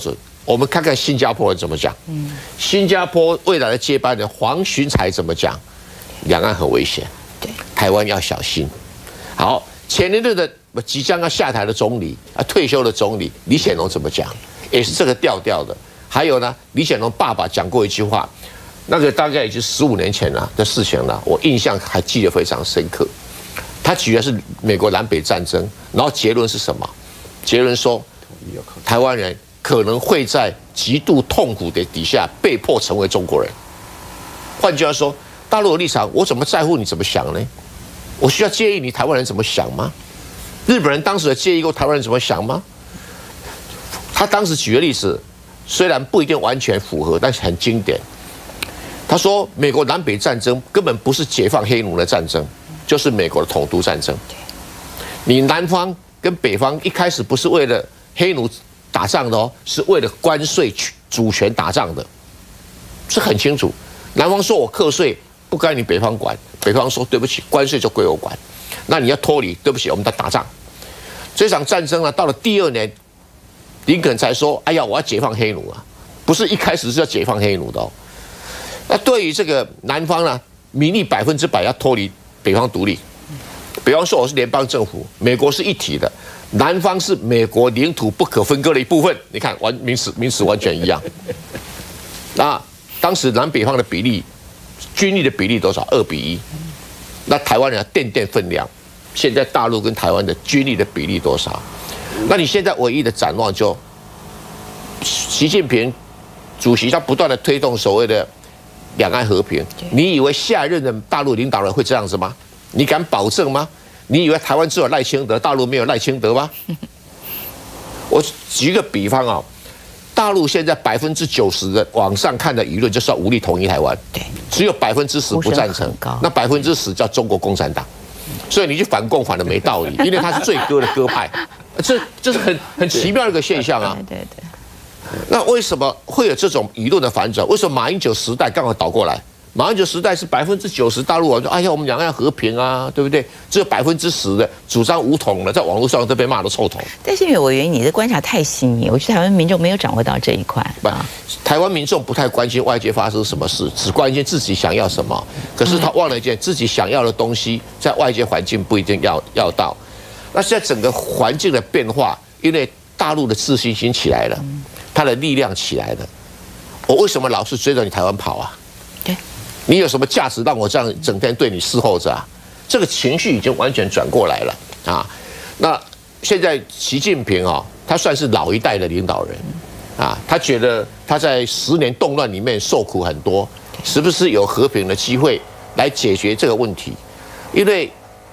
我们看看新加坡人怎么讲。新加坡未来的接班人黄循财怎么讲？两岸很危险，台湾要小心。好，前一任的即将要下台的总理退休的总理李显龙怎么讲？也是这个调调的。还有呢，李显龙爸爸讲过一句话，那个大概已经15年前了的事情了，我印象还记得非常深刻。他举的是美国南北战争，然后结论是什么？结论说，台湾人可能会在极度痛苦的底下被迫成为中国人。换句话说，大陆的立场，我怎么在乎你怎么想呢？我需要介意你台湾人怎么想吗？日本人当时有介意过台湾人怎么想吗？他当时举的例子，虽然不一定完全符合，但是很经典。他说，美国南北战争根本不是解放黑奴的战争，就是美国的统独战争。你南方跟北方一开始不是为了黑奴打仗的哦，是为了关税主权打仗的，是很清楚。南方说我课税不该你北方管，北方说对不起，关税就归我管。那你要脱离，对不起，我们在打仗。这场战争呢，到了第2年，林肯才说：“哎呀，我要解放黑奴啊！”不是一开始是要解放黑奴的哦。那对于这个南方呢，民意100%要脱离北方独立。北方说我是联邦政府，美国是一体的，南方是美国领土不可分割的一部分。你看，名词完全一样。那当时南北方的比例，军力的比例多少？2:1。那台湾人垫分量，现在大陆跟台湾的军力的比例多少？那你现在唯一的展望就，习近平主席他不断的推动所谓的两岸和平，你以为下一任的大陆领导人会这样子吗？你敢保证吗？你以为台湾只有赖清德，大陆没有赖清德吗？我举一个比方啊，大陆现在90%的网上看的舆论就是要武力统一台湾，只有10%不赞成，那10%叫中国共产党，所以你去反共反的没道理，因为他是最割的鸽派，这是很奇妙的一个现象啊。对。那为什么会有这种舆论的反转？为什么马英九时代刚好倒过来？马英九时代是90%大陆人说，哎呀，我们两岸和平啊，对不对？只有10%的主张武统的，在网络上都被骂得臭头。 但是委员，你的观察太细腻，我觉得台湾民众没有掌握到这一块。 台湾民众不太关心外界发生什么事，只关心自己想要什么。可是他忘了一件，自己想要的东西，在外界环境不一定要到。那现在整个环境的变化，因为大陆的自信心起来了，他的力量起来了。我为什么老是追着你台湾跑啊？你有什么价值让我这样整天对你伺候着啊？这个情绪已经完全转过来了啊！那现在习近平啊，他算是老一代的领导人啊，他觉得他在10年动乱里面受苦很多，是不是有和平的机会来解决这个问题？因为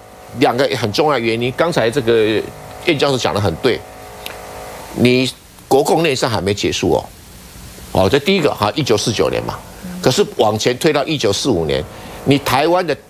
2个很重要的原因，刚才这个燕教授讲得很对，你国共内战还没结束哦，这第一个哈，1949年嘛。可是往前推到1945年，你台湾的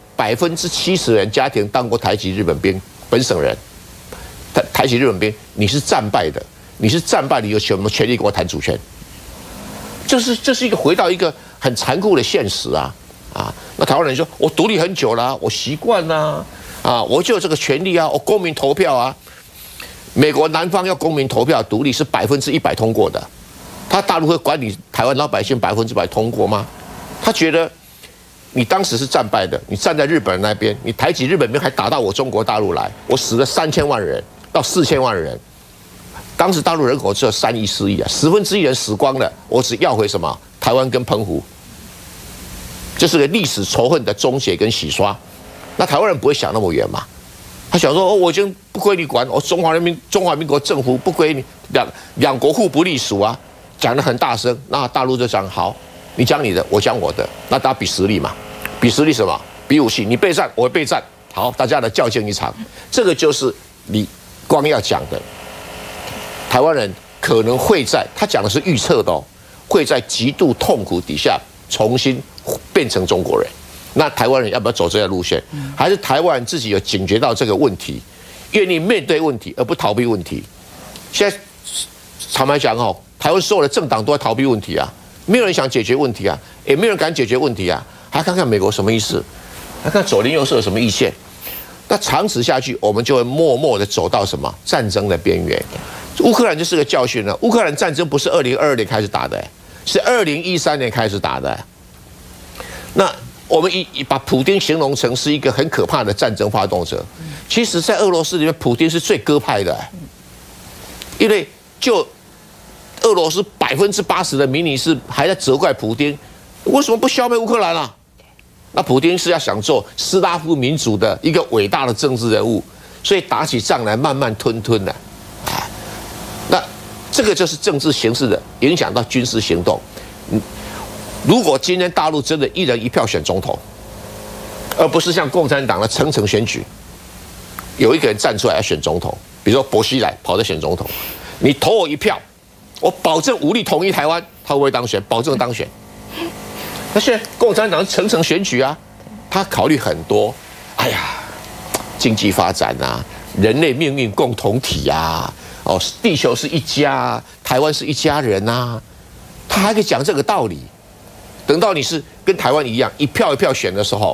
70%人家庭当过台籍日本兵本省人，台籍日本兵，你是战败的，你有什么权利跟我谈主权？这是一个回到一个很残酷的现实啊！那台湾人说，我独立很久了，我习惯啦，我就有这个权利啊，我公民投票啊。美国南方要公民投票独立是100%通过的，他大陆会管你台湾老百姓100%通过吗？他觉得你当时是战败的，你站在日本人那边，你台籍日本兵还打到我中国大陆来，我死了3000万人到4000万人，当时大陆人口只有3亿4亿啊，1/10人死光了，我只要回什么？台湾跟澎湖，这是个历史仇恨的终结跟洗刷。那台湾人不会想那么远嘛？他想说，我已经不归你管，我中华民国政府不归你，两国互不隶属啊，讲得很大声，那大陆就讲好。你讲你的，我讲我的，那大家比实力嘛？比实力什么？比武器。你备战，我备战，好，大家来较劲一场。这个就是你光要讲的。台湾人可能会在，他讲的是预测的哦，会在极度痛苦底下重新变成中国人。那台湾人要不要走这条路线？还是台湾人自己有警觉到这个问题，愿意面对问题而不逃避问题？现在坦白讲哦，台湾所有的政党都在逃避问题啊。没有人想解决问题啊，也没有人敢解决问题啊。还看看美国什么意思？还看左邻右舍有什么意见？那长此下去，我们就会默默的走到什么战争的边缘。 乌克兰就是个教训了。乌克兰战争不是2022年开始打的，是2013年开始打的。那我们把普丁形容成是一个很可怕的战争发动者，其实，在俄罗斯里面，普丁是最鸽派的，因为就俄罗斯80%的民意是还在责怪普丁，为什么不消灭乌克兰啊？那普丁是要想做斯拉夫民族的一个伟大的政治人物，所以打起仗来慢慢吞的。那这个就是政治形势的影响到军事行动。如果今天大陆真的一人一票选总统，而不是像共产党的层层选举，有一个人站出来要选总统，比如说薄熙来跑着选总统，你投我一票，我保证武力统一台湾，他会不会当选？保证当选。那现在共产党层层选举啊，他考虑很多，哎呀，经济发展啊，人类命运共同体啊，哦，地球是一家，台湾是一家人啊，他还可以讲这个道理。等到你是跟台湾一样一票一票选的时候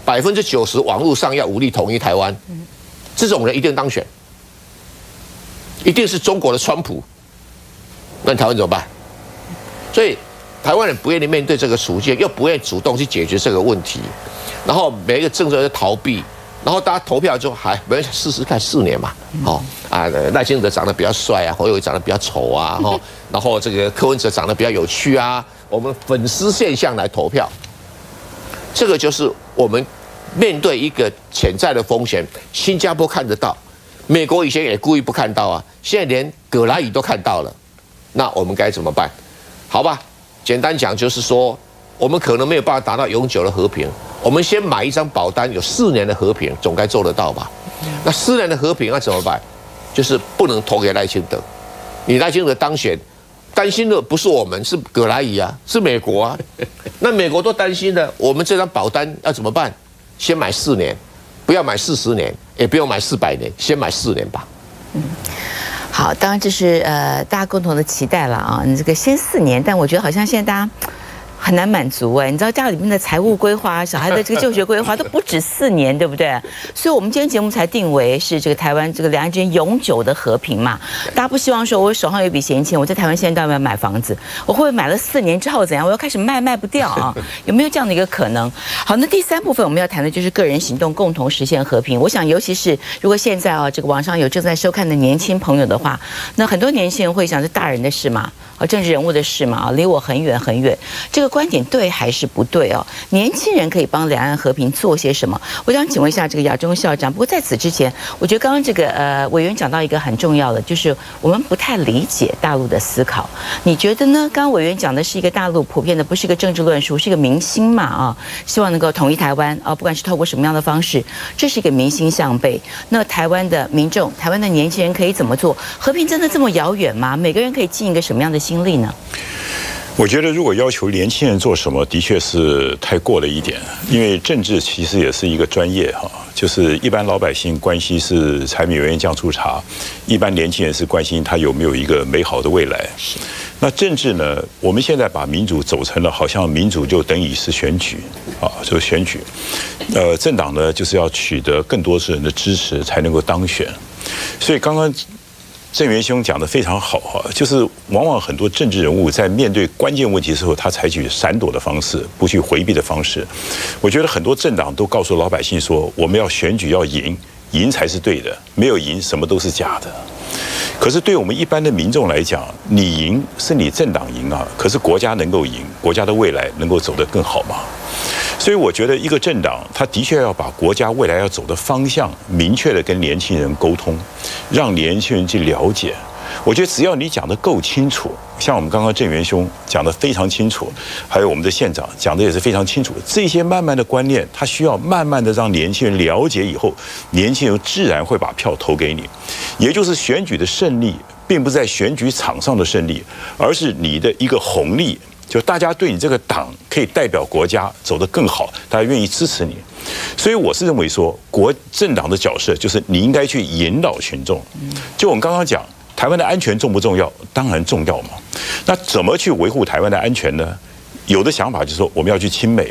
，90%网络上要武力统一台湾，这种人一定当选，一定是中国的川普。那台湾怎么办？所以台湾人不愿意面对这个处境，又不愿意主动去解决这个问题，然后每一个政策在逃避，然后大家投票之后还没试试看4年嘛，赖清德长得比较帅啊，侯友宜长得比较丑啊，然后这个柯文哲长得比较有趣啊，我们粉丝现象来投票，这个就是我们面对一个潜在的风险。新加坡看得到，美国以前也故意不看到啊，现在连葛莱伊都看到了，那我们该怎么办？好吧，简单讲就是说，我们可能没有办法达到永久的和平，我们先买一张保单，有4年的和平，总该做得到吧？那4年的和平那怎么办？就是不能投给赖清德，你赖清德当选。担心的不是我们，是葛莱伊啊，是美国啊。那美国都担心的，我们这张保单要怎么办？先买4年，不要买40年，也不用买400年，先买4年吧。 好，当然这是大家共同的期待了啊。你这个先4年，但我觉得好像现在大家很难满足哎，你知道家里面的财务规划、小孩的这个就学规划都不止4年，对不对？所以我们今天节目才定为是这个台湾这个两岸之间永久的和平嘛。大家不希望说我手上有一笔闲钱，我在台湾现在要不要买房子？我会不会买了4年之后怎样？我要开始卖不掉啊？有没有这样的一个可能？好，那第3部分我们要谈的就是个人行动共同实现和平。我想，尤其是如果现在啊这个网上有正在收看的年轻朋友的话，那很多年轻人会想是大人的事嘛，政治人物的事嘛，离我很远很远。这个观点对还是不对哦？年轻人可以帮两岸和平做些什么？我想请问一下这个亚中校长。不过在此之前，我觉得刚刚这个委员讲到一个很重要的，就是我们不太理解大陆的思考。你觉得呢？刚刚委员讲的是一个大陆普遍的，不是一个政治论述，是一个民心嘛啊，希望能够统一台湾啊，不管是透过什么样的方式，这是一个民心向背。那台湾的民众、台湾的年轻人可以怎么做？和平真的这么遥远吗？每个人可以尽一个什么样的心力呢？ 我觉得如果要求年轻人做什么，的确是太过了一点。因为政治其实也是一个专业哈，就是一般老百姓关心是柴米油盐酱醋茶，一般年轻人是关心他有没有一个美好的未来。那政治呢，我们现在把民主走成了好像民主就等于是选举啊，就是选举。政党呢就是要取得更多人的支持才能够当选。所以刚刚郑元兄讲得非常好哈，就是往往很多政治人物在面对关键问题的时候，他采取闪躲的方式，不去回避的方式。我觉得很多政党都告诉老百姓说，我们要选举要赢，赢才是对的，没有赢什么都是假的。可是对我们一般的民众来讲，你赢是你政党赢啊，可是国家能够赢，国家的未来能够走得更好吗？所以我觉得一个政党，他的确要把国家未来要走的方向明确的跟年轻人沟通，让年轻人去了解。我觉得只要你讲得够清楚，像我们刚刚郑元兄讲得非常清楚，还有我们的县长讲的也是非常清楚，这些慢慢的观念，他需要慢慢的让年轻人了解以后，年轻人自然会把票投给你。也就是选举的胜利，并不是在选举场上的胜利，而是你的一个红利。就大家对你这个党可以代表国家走得更好，大家愿意支持你。所以我是认为说，政党的角色就是你应该去引导群众。就我们刚刚讲，台湾的安全重不重要？当然重要嘛。那怎么去维护台湾的安全呢？有的想法就是说，我们要去亲美，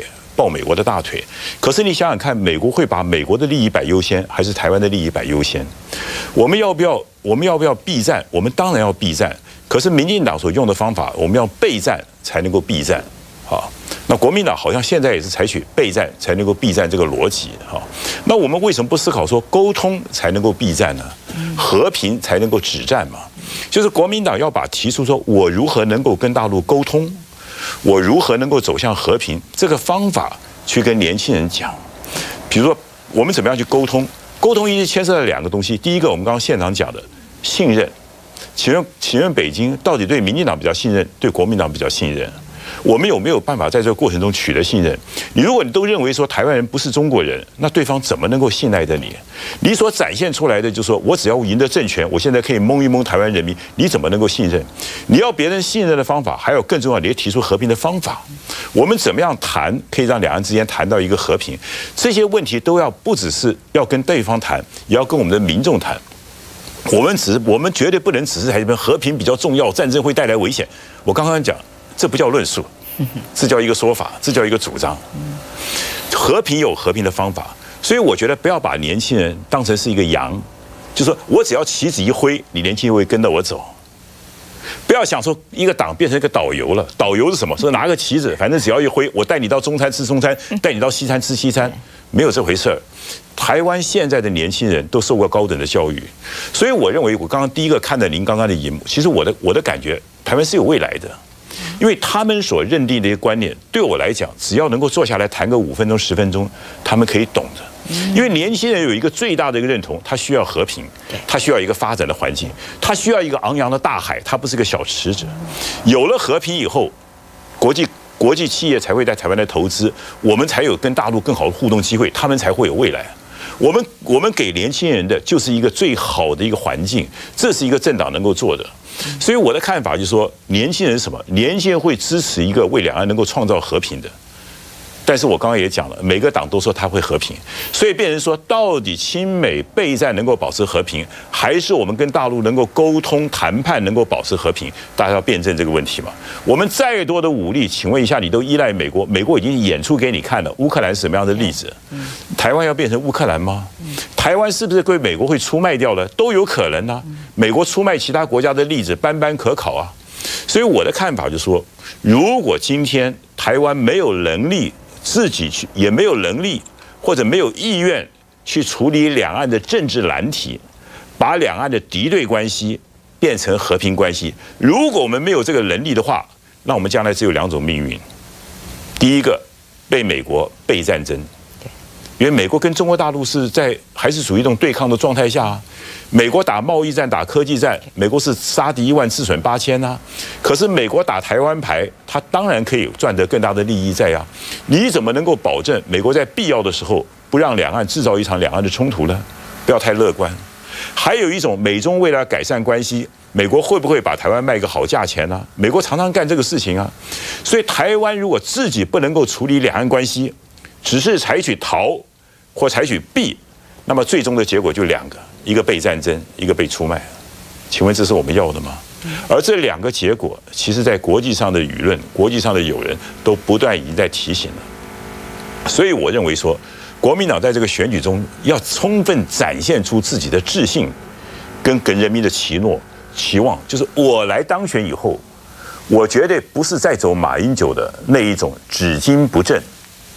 抱美国的大腿。可是你想想看，美国会把美国的利益摆优先，还是台湾的利益摆优先？我们要不要避战？我们当然要避战。可是民进党所用的方法，我们要备战才能够避战。好，那国民党好像现在也是采取备战才能够避战这个逻辑。好，那我们为什么不思考说沟通才能够避战呢？和平才能够止战嘛？就是国民党要把提出说我如何能够跟大陆沟通，我如何能够走向和平这个方法去跟年轻人讲。比如说我们怎么样去沟通？沟通一直牵涉了2个东西。第一个，我们刚刚现场讲的信任。请问北京到底对民进党比较信任，对国民党比较信任？我们有没有办法在这个过程中取得信任？如果你都认为说台湾人不是中国人，那对方怎么能够信赖着你？你所展现出来的就是说我只要赢得政权，我现在可以蒙一蒙台湾人民，你怎么能够信任？你要别人信任的方法，还有更重要，你要提出和平的方法。我们怎么样谈可以让两岸之间谈到一个和平？这些问题都要不只是要跟对方谈，也要跟我们的民众谈。我们绝对不能只是在这边和平比较重要，战争会带来危险。我刚刚讲，这不叫论述，这叫一个说法，这叫一个主张。和平有和平的方法，所以我觉得不要把年轻人当成是一个羊，就是说我只要旗子一挥，你年轻人会跟着我走。不要想说一个党变成一个导游了，导游是什么？说拿个旗子，反正只要一挥，我带你到中餐吃中餐，带你到西餐吃西餐，没有这回事儿。台湾现在的年轻人都受过高等的教育，所以我认为我刚刚第一个看了您刚刚的荧幕，其实我的感觉，台湾是有未来的，因为他们所认定的一些观念，对我来讲，只要能够坐下来谈个5分钟10分钟，他们可以懂的。因为年轻人有一个最大的一个认同，他需要和平，他需要一个发展的环境，他需要一个昂扬的大海，他不是个小池子。有了和平以后，国际企业才会在台湾来投资，我们才有跟大陆更好的互动机会，他们才会有未来。我们给年轻人的就是一个最好的一个环境，这是一个政党能够做的。所以我的看法就是说，年轻人是什么？年轻人会支持一个为两岸能够创造和平的。但是我刚刚也讲了，每个党都说他会和平，所以变成说，到底亲美备战能够保持和平，还是我们跟大陆能够沟通谈判能够保持和平？大家要辩证这个问题嘛。我们再多的武力，请问一下，你都依赖美国？美国已经演出给你看了，乌克兰是什么样的例子？台湾要变成乌克兰吗？台湾是不是归美国会出卖掉了？都有可能啊。美国出卖其他国家的例子斑斑可考啊。所以我的看法就是说，如果今天台湾没有能力，自己去也没有能力或者没有意愿去处理两岸的政治难题，把两岸的敌对关系变成和平关系。如果我们没有这个能力的话，那我们将来只有2种命运：第一个，被美国备战争，因为美国跟中国大陆还是属于一种对抗的状态下啊。美国打贸易战、打科技战，美国是杀敌1万自损8000啊。可是美国打台湾牌，他当然可以赚得更大的利益在啊。你怎么能够保证美国在必要的时候不让两岸制造一场两岸的冲突呢？不要太乐观。还有一种，美中为了改善关系，美国会不会把台湾卖个好价钱呢？美国常常干这个事情啊。所以台湾如果自己不能够处理两岸关系，只是采取逃或采取避，那么最终的结果就2个。一个被战争，一个被出卖，请问这是我们要的吗？而这2个结果，其实在国际上的舆论、国际上的友人都不断已经在提醒了。所以我认为说，国民党在这个选举中要充分展现出自己的自信，跟人民的期望，就是我来当选以后，我绝对不是在走马英九的那一种只金不正，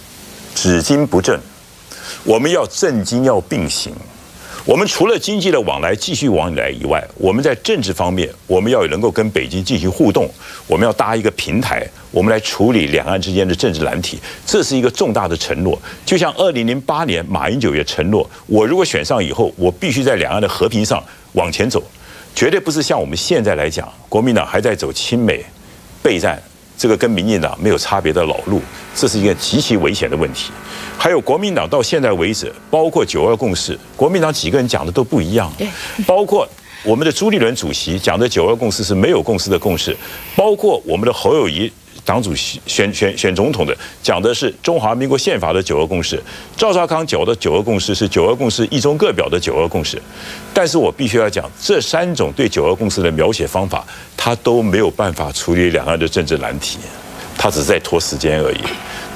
我们要政经要并行。我们除了经济的往来继续往来以外，我们在政治方面，我们要能够跟北京进行互动，我们要搭一个平台，我们来处理两岸之间的政治难题，这是一个重大的承诺。就像2008年马英九也承诺，我如果选上以后，我必须在两岸的和平上往前走，绝对不是像我们现在来讲，国民党还在走亲美备战，这个跟民进党没有差别的老路，这是一个极其危险的问题。还有国民党到现在为止，包括9·2共识，国民党几个人讲的都不一样。包括我们的朱立伦主席讲的9·2共识是没有共识的共识，包括我们的侯友宜党主席选总统的讲的是中华民国宪法的9·2共识，赵少康讲的9·2共识是9·2共识一中各表的9·2共识。但是我必须要讲，这3种对9·2共识的描写方法，它都没有办法处理两岸的政治难题，它只是在拖时间而已。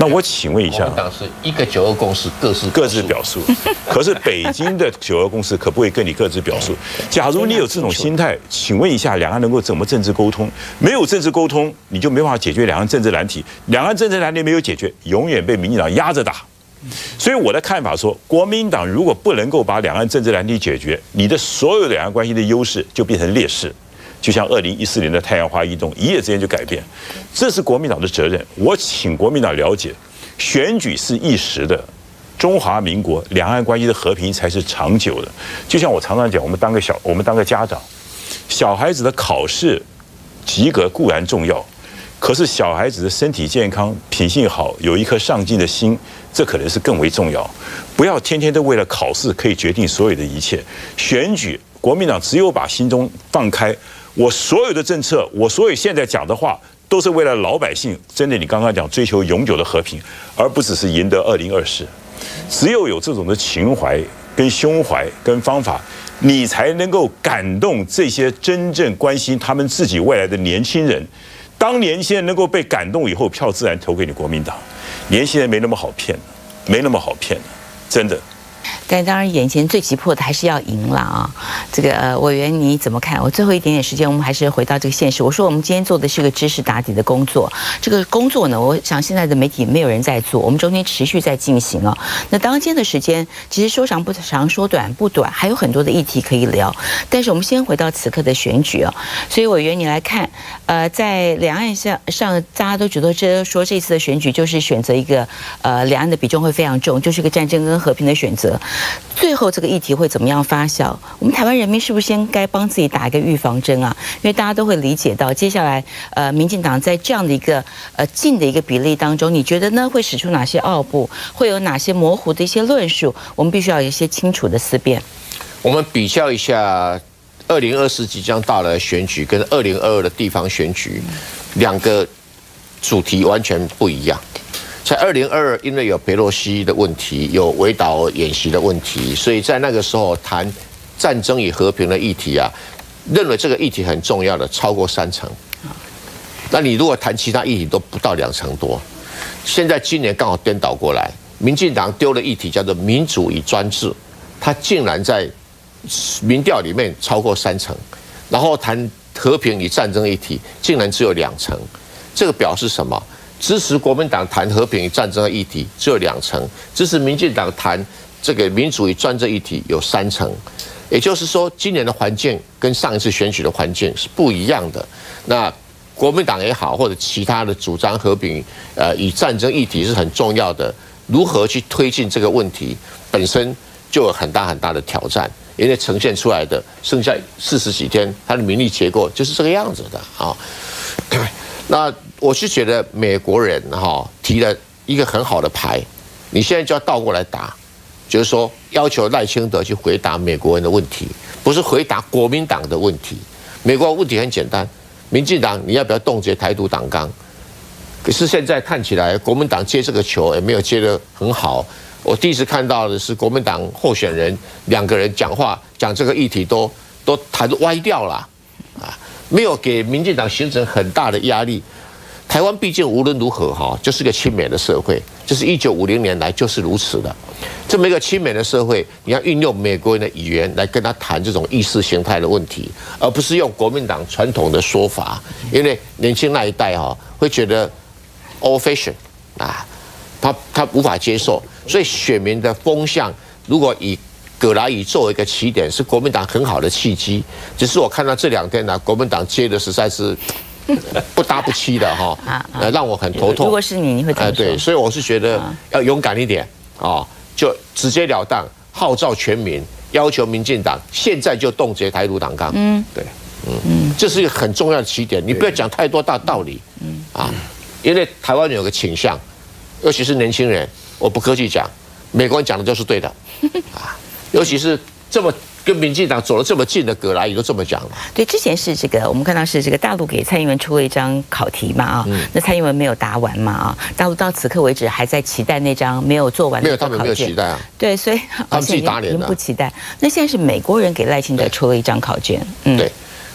那我请问一下， 党是一个9·2共识各自表述，可是北京的9·2共识可不可以跟你各自表述？假如你有这种心态，请问一下，两岸能够怎么政治沟通？没有政治沟通，你就没办法解决两岸政治难题。两岸政治难题没有解决，永远被民进党压着打。所以我的看法说，国民党如果不能够把两岸政治难题解决，你的所有两岸关系的优势就变成劣势。就像2014年的太阳花运动，一夜之间就改变，这是国民党的责任。我请国民党了解，选举是一时的，中华民国两岸关系的和平才是长久的。就像我常常讲，我们当个家长，小孩子的考试及格固然重要，可是小孩子的身体健康、品性好，有一颗上进的心，这可能是更为重要。不要天天都为了考试可以决定所有的一切。选举，国民党只有把心中放开。我所有的政策，我所有现在讲的话，都是为了老百姓。真的，你刚刚讲追求永久的和平，而不只是赢得2024。只有这种的情怀、跟胸怀、跟方法，你才能够感动这些真正关心他们自己未来的年轻人。当年轻人能够被感动以后，票自然投给你国民党。年轻人没那么好骗，没那么好骗，真的。 但当然，眼前最急迫的还是要赢了啊！这个委员你怎么看？我最后一点点时间，我们还是回到这个现实。我说我们今天做的是个知识打底的工作，这个工作呢，我想现在的媒体没有人在做，我们中间持续在进行啊。那当间的时间其实说长不长，说短不短，还有很多的议题可以聊。但是我们先回到此刻的选举啊，所以委员你来看，在两岸上大家都觉得说这次的选举就是选择一个两岸的比重会非常重，就是一个战争跟和平的选择。最后这个议题会怎么样发酵？我们台湾人民是不是先该帮自己打一个预防针啊？因为大家都会理解到，接下来民进党在这样的一个近的一个比例当中，你觉得呢会使出哪些奥步？会有哪些模糊的一些论述？我们必须要有一些清楚的思辨。 我们比较一下2024即将到来的选举跟2022的地方选举，两个主题完全不一样。在2022，因为有裴洛西的问题，有围岛演习的问题，所以在那个时候谈战争与和平的议题啊，认为这个议题很重要的超过30%。那你如果谈其他议题都不到2%多。现在今年刚好颠倒过来，民进党丢了议题叫做民主与专制，它竟然在民调里面超过30%，然后谈和平与战争议题竟然只有2%，这个表示什么？支持国民党谈和平与战争的议题只有2%，支持民进党谈这个民主与专制议题有3%。也就是说，今年的环境跟上一次选举的环境是不一样的。那国民党也好，或者其他的主张和平与战争议题是很重要的，如何去推进这个问题本身就有很大很大的挑战，因为呈现出来的剩下40几天，它的民意结构就是这个样子的啊。那我是觉得美国人提了一个很好的牌，你现在就要倒过来打，就是说要求赖清德去回答美国人的问题，不是回答国民党的问题。美国的问题很简单，民进党你要不要冻结台独党纲？可是现在看起来国民党接这个球也没有接得很好。我第一次看到的是国民党候选人2个人讲话讲这个议题都谈歪掉了啊，没有给民进党形成很大的压力。台湾毕竟无论如何就是个亲美的社会，就是1950年来就是如此的。这么一个亲美的社会，你要运用美国人的语言来跟他谈这种意识形态的问题，而不是用国民党传统的说法，因为年轻那一代会觉得 old fashion 啊，他无法接受，所以选民的风向如果以葛莱仪作为一个起点，是国民党很好的契机。只是我看到这2天呢，国民党接的实在是不搭不起的让我很头痛。 如果是你会怎么说？ 对，所以我是觉得要勇敢一点就直截了当号召全民，要求民进党现在就冻结台独党纲。对，这是一个很重要的起点。你不要讲太多大道理，因为台湾人有个倾向，尤其是年轻人，我不客气讲，美国人讲的就是对的尤其是这么跟民进党走了这么近的葛莱仪都这么讲了。 对，之前是这个，我们看到是这个大陆给蔡英文出了一张考题嘛那蔡英文没有答完嘛大陆到此刻为止还在期待那张没有做完的考卷。 没有，他们没有期待啊。 对，所以他们自己打脸的。 不期待。那现在是美国人给赖清德出了一张考卷。 对，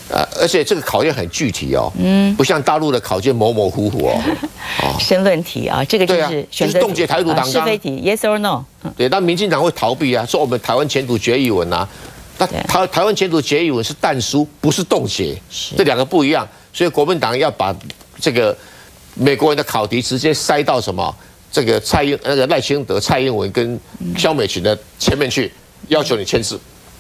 而且这个考验很具体哦，不像大陆的考卷模模糊糊哦。 申论题啊，这个就是选择就是冻结台独党纲是非题 ，yes or no。 对，但民进党会逃避啊，说我们台湾前途决议文啊，那台湾前途决议文是但书，不是冻结，这两个不一样，所以国民党要把这个美国人的考题直接塞到什么这个赖清德、蔡英文跟萧美琴的前面去，要求你签字。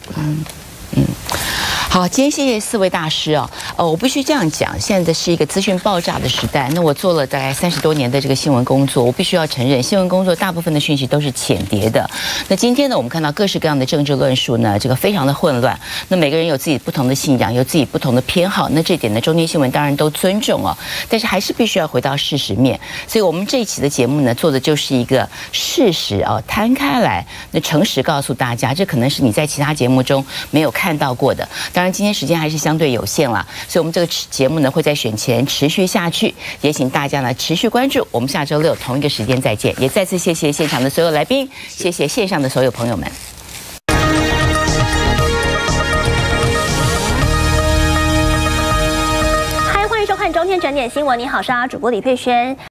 好，今天谢谢4位大师哦。我必须这样讲，现在是一个资讯爆炸的时代。那我做了大概30多年的这个新闻工作，我必须要承认，新闻工作大部分的讯息都是浅碟的。那今天呢，我们看到各式各样的政治论述呢，这个非常的混乱。那每个人有自己不同的信仰，有自己不同的偏好。那这点呢，中天新闻当然都尊重哦，但是还是必须要回到事实面。所以我们这一期的节目呢，做的就是一个事实哦，摊开来，那诚实告诉大家，这可能是你在其他节目中没有看到过的。当然，今天时间还是相对有限了，所以我们这个节目呢会在选前持续下去，也请大家呢持续关注。我们下周6同一个时间再见，也再次谢谢现场的所有来宾，谢谢线上的所有朋友们。 嗨，欢迎收看中天整点新闻。你好，是主播李佩萱。